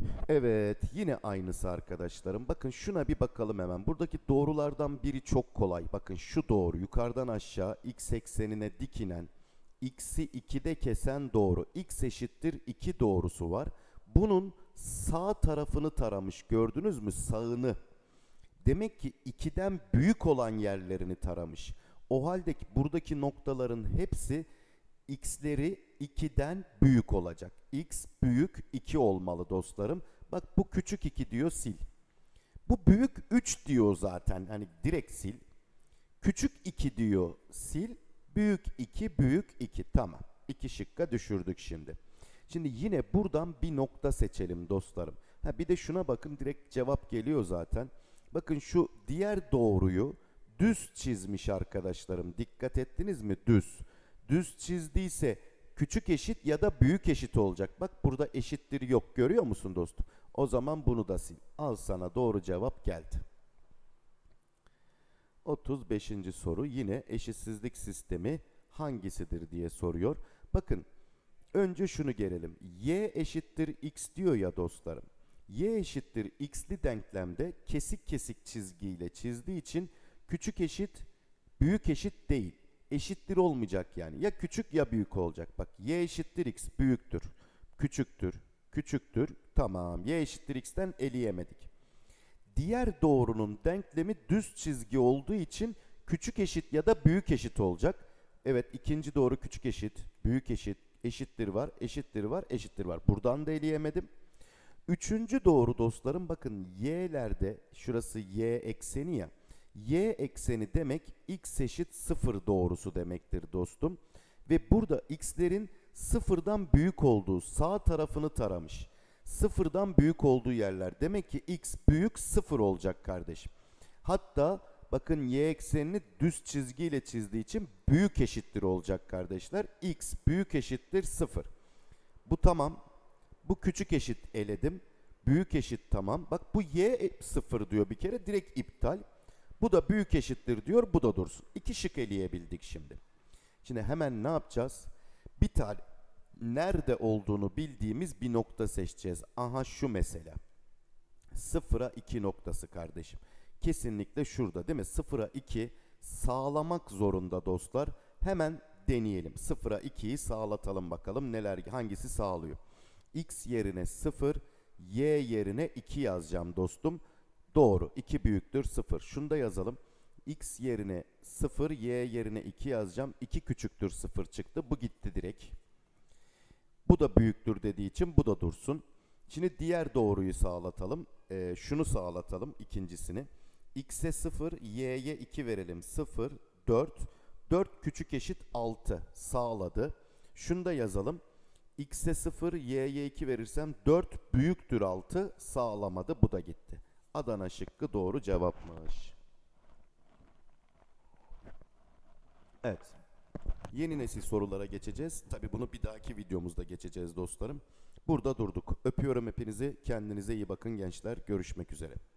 Evet, yine aynısı arkadaşlarım. Bakın şuna bir bakalım hemen. Buradaki doğrulardan biri çok kolay. Bakın şu doğru. Yukarıdan aşağı x eksenine dik inen, x'i ikide kesen doğru. X eşittir iki doğrusu var. Bunun sağ tarafını taramış. Gördünüz mü? Sağını. Demek ki ikiden büyük olan yerlerini taramış. O halde ki buradaki noktaların hepsi x'leri ikiden büyük olacak. X büyük iki olmalı dostlarım. Bak bu küçük iki diyor, sil. Bu büyük üç diyor zaten. Hani direkt sil. Küçük iki diyor, sil. Büyük iki, büyük iki. Tamam. İki şıkka düşürdük şimdi. Şimdi yine buradan bir nokta seçelim dostlarım. Ha bir de şuna bakın, direkt cevap geliyor zaten. Bakın şu diğer doğruyu düz çizmiş arkadaşlarım. Dikkat ettiniz mi? Düz. Düz çizdiyse küçük eşit ya da büyük eşit olacak. Bak burada eşittir yok. Görüyor musun dostum? O zaman bunu da sil. Al sana doğru cevap geldi. otuz beşinci soru yine eşitsizlik sistemi hangisidir diye soruyor. Bakın önce şunu gelelim. Y eşittir x diyor ya dostlarım. Y eşittir x'li denklemde kesik kesik çizgiyle çizdiği için küçük eşit büyük eşit değil. Eşittir olmayacak yani. Ya küçük ya büyük olacak. Bak y eşittir x büyüktür. Küçüktür. Küçüktür. Tamam. Y eşittir x'ten eleyemedik. Diğer doğrunun denklemi düz çizgi olduğu için küçük eşit ya da büyük eşit olacak. Evet, ikinci doğru küçük eşit, büyük eşit, eşittir var, eşittir var, eşittir var. Buradan da eleyemedim. Üçüncü doğru dostlarım, bakın y'lerde şurası y ekseni ya. Y ekseni demek x eşit sıfır doğrusu demektir dostum. Ve burada x'lerin sıfırdan büyük olduğu sağ tarafını taramış. Sıfırdan büyük olduğu yerler. Demek ki x büyük sıfır olacak kardeşim. Hatta bakın y eksenini düz çizgiyle çizdiği için büyük eşittir olacak kardeşler. X büyük eşittir sıfır. Bu tamam. Bu küçük eşit eledim. Büyük eşit tamam. Bak bu y sıfır diyor bir kere, direkt iptal. Bu da büyük eşittir diyor, bu da dursun. İki şık eleyebildik şimdi. Şimdi hemen ne yapacağız? Bir tane nerede olduğunu bildiğimiz bir nokta seçeceğiz. Aha şu mesela. sıfıra iki noktası kardeşim. Kesinlikle şurada değil mi? sıfıra iki sağlamak zorunda dostlar. Hemen deneyelim. sıfıra ikiyi sağlatalım bakalım neler, hangisi sağlıyor. X yerine sıfır, y yerine iki yazacağım dostum. Doğru. iki büyüktür sıfır. Şunu da yazalım. X yerine sıfır, y yerine iki yazacağım. iki küçüktür sıfır çıktı. Bu gitti direkt. Bu da büyüktür dediği için bu da dursun. Şimdi diğer doğruyu sağlatalım. Ee, şunu sağlatalım, ikincisini. X'e sıfır, y'ye iki verelim. sıfır, dört. dört küçük eşit altı sağladı. Şunu da yazalım. X'e sıfır, y'ye iki verirsem dört büyüktür altı sağlamadı. Bu da gitti. Adana şıkkı doğru cevapmış. Evet. Yeni nesil sorulara geçeceğiz. Tabii bunu bir dahaki videomuzda geçeceğiz dostlarım. Burada durduk. Öpüyorum hepinizi. Kendinize iyi bakın gençler. Görüşmek üzere.